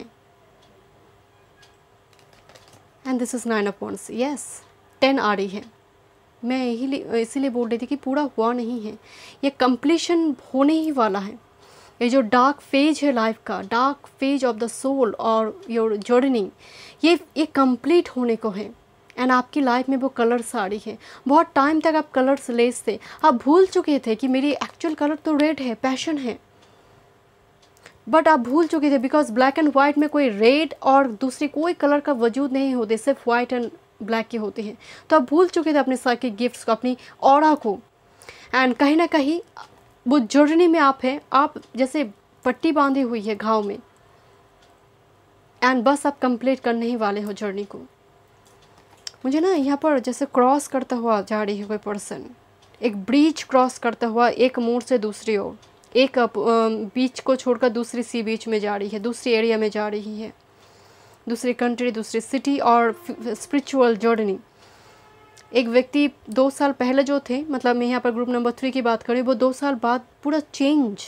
And this is 9 of wands, yes 10 आ रही है। मैं इसीलिए बोल रही थी कि पूरा हुआ नहीं है, ये कंप्लीशन होने ही वाला है। ये जो डार्क फेज है लाइफ का, dark phase of the soul और योर जर्नी, ये कंप्लीट होने को है। एंड आपकी लाइफ में वो कलर्स आ रही है। बहुत टाइम तक आप कलर्स लेस थे, आप भूल चुके थे कि मेरी एक्चुअल कलर तो रेड है, पैशन है, बट आप भूल चुके थे बिकॉज ब्लैक एंड वाइट में कोई रेड और दूसरी कोई कलर का वजूद नहीं होते, सिर्फ वाइट एंड ब्लैक के होते हैं। तो आप भूल चुके थे अपने साइकिक गिफ्ट्स को, अपनी ऑरा को। एंड कहीं ना कहीं वो जर्नी में आप हैं, आप जैसे पट्टी बांधी हुई है घाव में, एंड बस आप कंप्लीट करने ही वाले हो जर्नी को। मुझे ना यहाँ पर जैसे क्रॉस करता हुआ जा रही है कोई पर्सन, एक ब्रिज क्रॉस करता हुआ एक मोड़ से दूसरी ओर, एक बीच को छोड़कर दूसरी सी बीच में जा रही है, दूसरी एरिया में जा रही है, दूसरी कंट्री, दूसरी सिटी और स्पिरिचुअल जर्नी। एक व्यक्ति 2 साल पहले जो थे, मतलब मैं यहाँ पर ग्रुप नंबर 3 की बात करें, वो 2 साल बाद पूरा चेंज,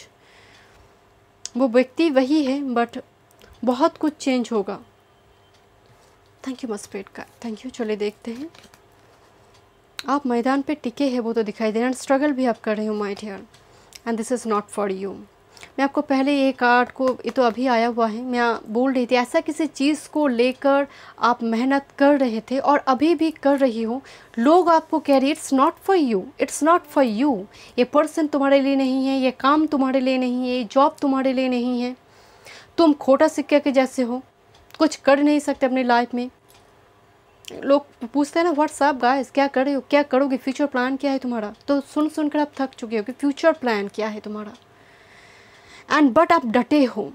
वो व्यक्ति वही है बट बहुत कुछ चेंज होगा। थैंक यू मस्पेट का, थैंक यू। चलिए देखते हैं, आप मैदान पे टिके हैं वो तो दिखाई दे रहा है, स्ट्रगल भी आप कर रहे हो my dear, and this is not for you. मैं आपको पहले ये कार्ड को, ये तो अभी आया हुआ है, मैं बोल रही थी ऐसा किसी चीज़ को लेकर आप मेहनत कर रहे थे और अभी भी कर रही हो, लोग आपको कह रही it's not for you, it's not for you, ये पर्सन तुम्हारे लिए नहीं है, ये काम तुम्हारे लिए नहीं है, ये जॉब तुम्हारे लिए नहीं है, तुम खोटा सिक्के के जैसे हो, कुछ कर नहीं सकते अपनी लाइफ में। लोग पूछते हैं ना व्हाट्सअप गाइस क्या कर रहे हो, क्या करोगे, फ्यूचर प्लान क्या है तुम्हारा, तो सुन सुनकर आप थक चुके हो कि फ्यूचर प्लान क्या है तुम्हारा, एंड बट आप डटे हो।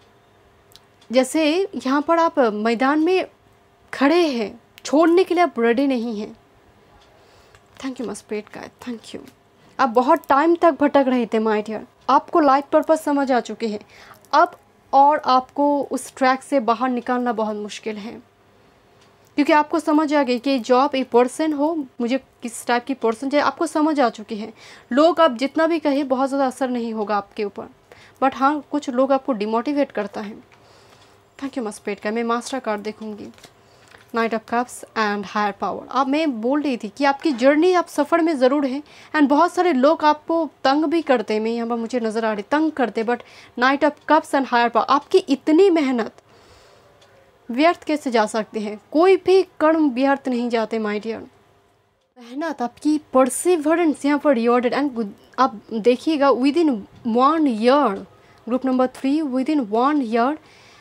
जैसे यहाँ पर आप मैदान में खड़े हैं, छोड़ने के लिए आप रेडी नहीं हैं। थैंक यू मस्पेट का, थैंक यू। आप बहुत टाइम तक भटक रहे थे माय डियर, आपको लाइफ पर्पस समझ आ चुके हैं अब, और आपको उस ट्रैक से बाहर निकालना बहुत मुश्किल है, क्योंकि आपको समझ आ गई कि जॉब एक पर्सन हो, मुझे किस टाइप की पर्सन चाहिए, आपको समझ आ चुकी है। लोग आप जितना भी कहें बहुत ज़्यादा असर नहीं होगा आपके ऊपर, बट हाँ कुछ लोग आपको डिमोटिवेट करता है। थैंक यू मस्पेट का, मैं मास्टर कार्ड देखूंगी, knight of cups and higher power. अब मैं बोल रही थी कि आपकी जर्नी, आप सफ़र में ज़रूर हैं, एंड बहुत सारे लोग आपको तंग भी करते हैं, मैं यहाँ पर मुझे नज़र आ रही तंग करते, but knight of cups and higher power, आपकी इतनी मेहनत व्यर्थ कैसे जा सकते हैं, कोई भी कर्म व्यर्थ नहीं जाते माय डियर। मेहनत, आपकी परसिवरेंस यहाँ पर रिवॉर्डेड, एंड आप देखिएगा within 1 year, group number 3, within 1 year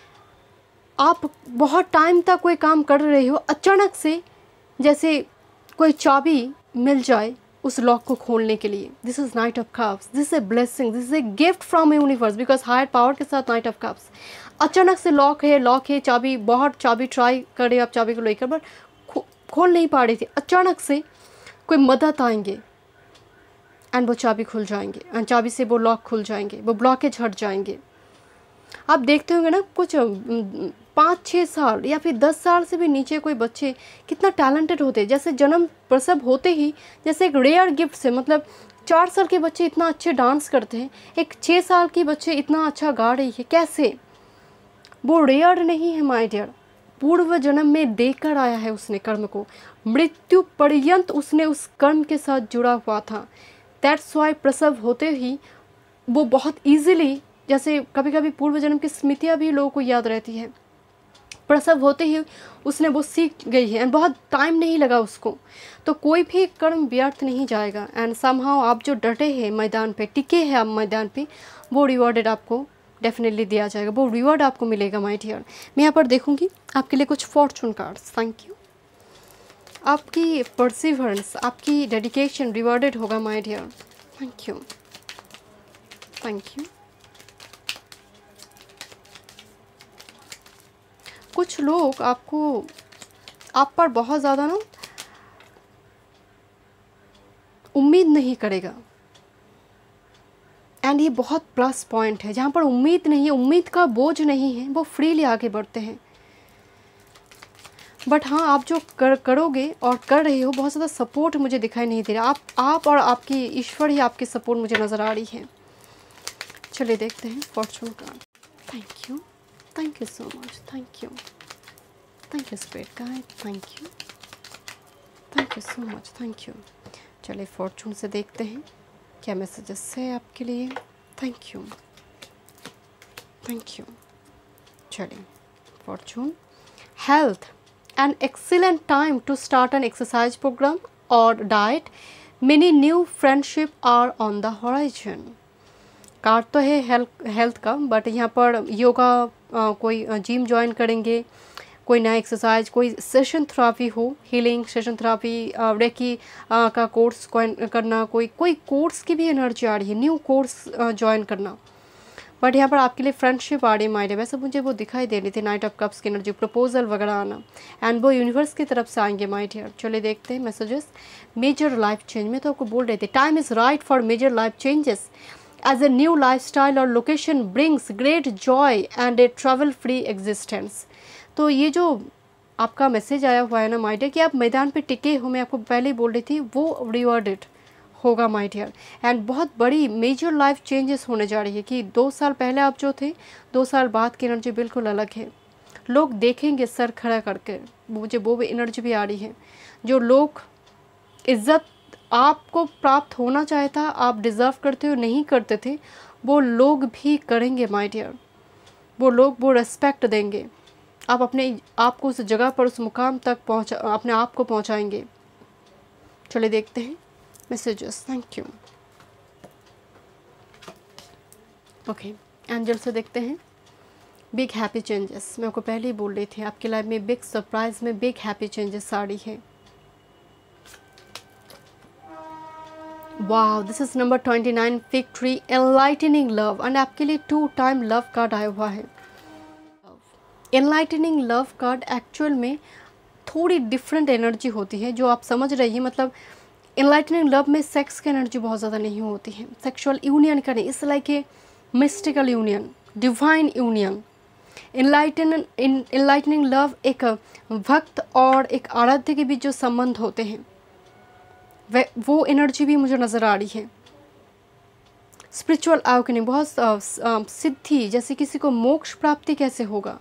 आप बहुत टाइम तक कोई काम कर रहे हो, अचानक से जैसे कोई चाबी मिल जाए उस लॉक को खोलने के लिए। This is knight of cups, this is a blessing, this is a gift from universe, because higher power के साथ नाइट ऑफ कप्स, अचानक से लॉक है चाबी, बहुत चाबी ट्राई करे आप चाबी को लेकर, बट खोल नहीं पा रही थी, अचानक से कोई मदद आएंगे एंड वो चाबी खुल जाएंगे, एंड चाबी से वो लॉक खुल जाएंगे, वो ब्लॉकेज हट जाएंगे। आप देखते होंगे ना कुछ 5-6 साल या फिर 10 साल से भी नीचे कोई बच्चे कितना टैलेंटेड होते हैं, जैसे जन्म प्रसव होते ही जैसे एक रेयर गिफ्ट से, मतलब 4 साल के बच्चे इतना अच्छे डांस करते हैं, एक 6 साल की बच्चे इतना अच्छा गा रही है, कैसे? वो रेयर नहीं है माय डियर, पूर्व जन्म में देकर आया है उसने कर्म को, मृत्यु पर्यंत उसने उस कर्म के साथ जुड़ा हुआ था। दैट्स वाई प्रसव होते ही वो बहुत ईजिली, जैसे कभी कभी पूर्व जन्म की स्मृतियाँ भी लोगों को याद रहती है, प्रसव होते ही उसने वो सीख गई है, एंड बहुत टाइम नहीं लगा उसको, तो कोई भी कर्म व्यर्थ नहीं जाएगा। एंड समहाउ आप जो डटे हैं मैदान पे, टिके हैं आप मैदान पे, वो रिवॉर्डेड आपको डेफिनेटली दिया जाएगा, वो रिवॉर्ड आपको मिलेगा माय डियर। मैं यहाँ पर देखूंगी आपके लिए कुछ फॉर्चून कार्ड्स। Thank you. आपकी परसिवरेंस, आपकी डेडिकेशन रिवॉर्डेड होगा my dear. Thank you, thank you. कुछ लोग आपको, आप पर बहुत ज़्यादा ना उम्मीद नहीं करेगा, एंड ये बहुत प्लस पॉइंट है। जहाँ पर उम्मीद नहीं है, उम्मीद का बोझ नहीं है, वो फ्रीली आगे बढ़ते हैं। बट हाँ, आप जो करोगे और कर रहे हो, बहुत ज़्यादा सपोर्ट मुझे दिखाई नहीं दे रहा। आप और आपकी ईश्वर ही आपकी सपोर्ट मुझे नज़र आ रही है। चलिए देखते हैं fortune card. Thank you, thank you so much, thank you, thank you spirit guide, thank you so much, thank you. चलिए फॉर्चून से देखते हैं क्या मैसेजेस है आपके लिए। Thank you, thank you. चलिए fortune, health, an excellent time to start an exercise program or diet. Many new friendship are on the horizon. Card तो है हेल्थ का, बट यहाँ पर योगा, कोई जिम ज्वाइन करेंगे, कोई नया एक्सरसाइज, कोई सेशन थेरापी हो, हीलिंग सेशन थेरापी, रेकी का कोर्स करना, कोई कोर्स की भी एनर्जी आ रही है, न्यू कोर्स ज्वाइन करना। बट यहाँ पर आपके लिए फ्रेंडशिप आ रही है माइंड, वैसे मुझे वो दिखाई दे रही थी, नाइट ऑफ कप्स की एनर्जी, प्रपोजल वगैरह आना, एंड वो यूनिवर्स की तरफ से आएंगे माइंड हियर। चलिए देखते हैं मैसेजेस। मेजर लाइफ चेंज, में तो आपको बोल रहे थे time is right for major life changes as a new life style और location brings great joy and a travel free existence. तो ये जो आपका मैसेज आया हुआ है ना माइंड, कि आप मैदान पर टिके हो, मैं आपको पहले ही बोल रही थी, वो रिवॉर्डेड होगा माय डियर। एंड बहुत बड़ी मेजर लाइफ चेंजेस होने जा रही है कि 2 साल पहले आप जो थे, 2 साल बाद की एनर्जी बिल्कुल अलग है। लोग देखेंगे सर खड़ा करके, मुझे वो भी एनर्जी भी आ रही है। जो लोग इज़्ज़त आपको प्राप्त होना चाहता, आप डिज़र्व करते हो, नहीं करते थे, वो लोग भी करेंगे माय डियर। वो लोग वो रेस्पेक्ट देंगे, आप अपने आप को उस जगह पर, उस मुकाम तक अपने आप को पहुंचाएंगे। चलिए देखते हैं messages. Thank you. Okay, angel से देखते हैं बिग हैप्पी चेंजेस। मैं आपको पहले ही बोल रही थी, आपकी लाइफ में बिग सरप्राइज में बिग हैप्पी चेंजेस आ रही है। Wow, this is number 29, victory, enlightening love. And आपके लिए 2 टाइम लव कार्ड आया हुआ है। एनलाइटनिंग लव कार्ड एक्चुअल में थोड़ी डिफरेंट एनर्जी होती है, जो आप समझ रही हैं। मतलब एनलाइटनिंग लव में सेक्स की एनर्जी बहुत ज़्यादा नहीं होती है, सेक्सुअल यूनियन का नहीं, it's like a mystical union, divine union. Enlightening love एक भक्त और एक आराध्य के बीच जो संबंध होते हैं, वो एनर्जी भी मुझे नज़र आ रही है। स्पिरिचुअल अवेकनिंग, बहुत सिद्धि, जैसे किसी को मोक्ष प्राप्ति कैसे होगा,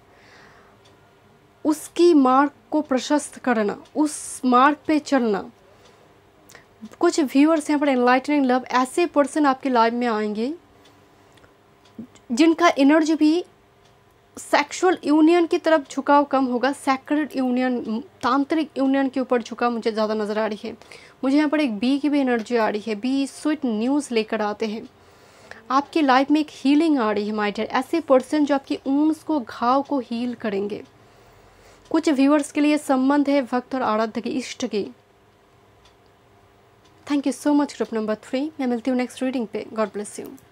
उसकी मार्ग को प्रशस्त करना, उस मार्ग पे चलना। कुछ व्यूअर्स यहाँ पर एनलाइटनिंग लव, ऐसे पर्सन आपकी लाइफ में आएंगे जिनका एनर्जी भी सेक्सुअल यूनियन की तरफ झुकाव कम होगा, सैक्रेड यूनियन, तांत्रिक यूनियन के ऊपर झुकाव मुझे ज़्यादा नज़र आ रही है। मुझे यहाँ पर एक बी की भी एनर्जी आ रही है, बी स्वीट न्यूज़ लेकर आते हैं। आपकी लाइफ में एक हीलिंग आ रही है माय डियर, ऐसे पर्सन जो आपकी ऊंस को, घाव को हील करेंगे। कुछ व्यूअर्स के लिए संबंध है भक्त और आराध्य की, इष्ट की। Thank you so much group number 3। मैं मिलती हूँ नेक्स्ट रीडिंग पे। God bless you.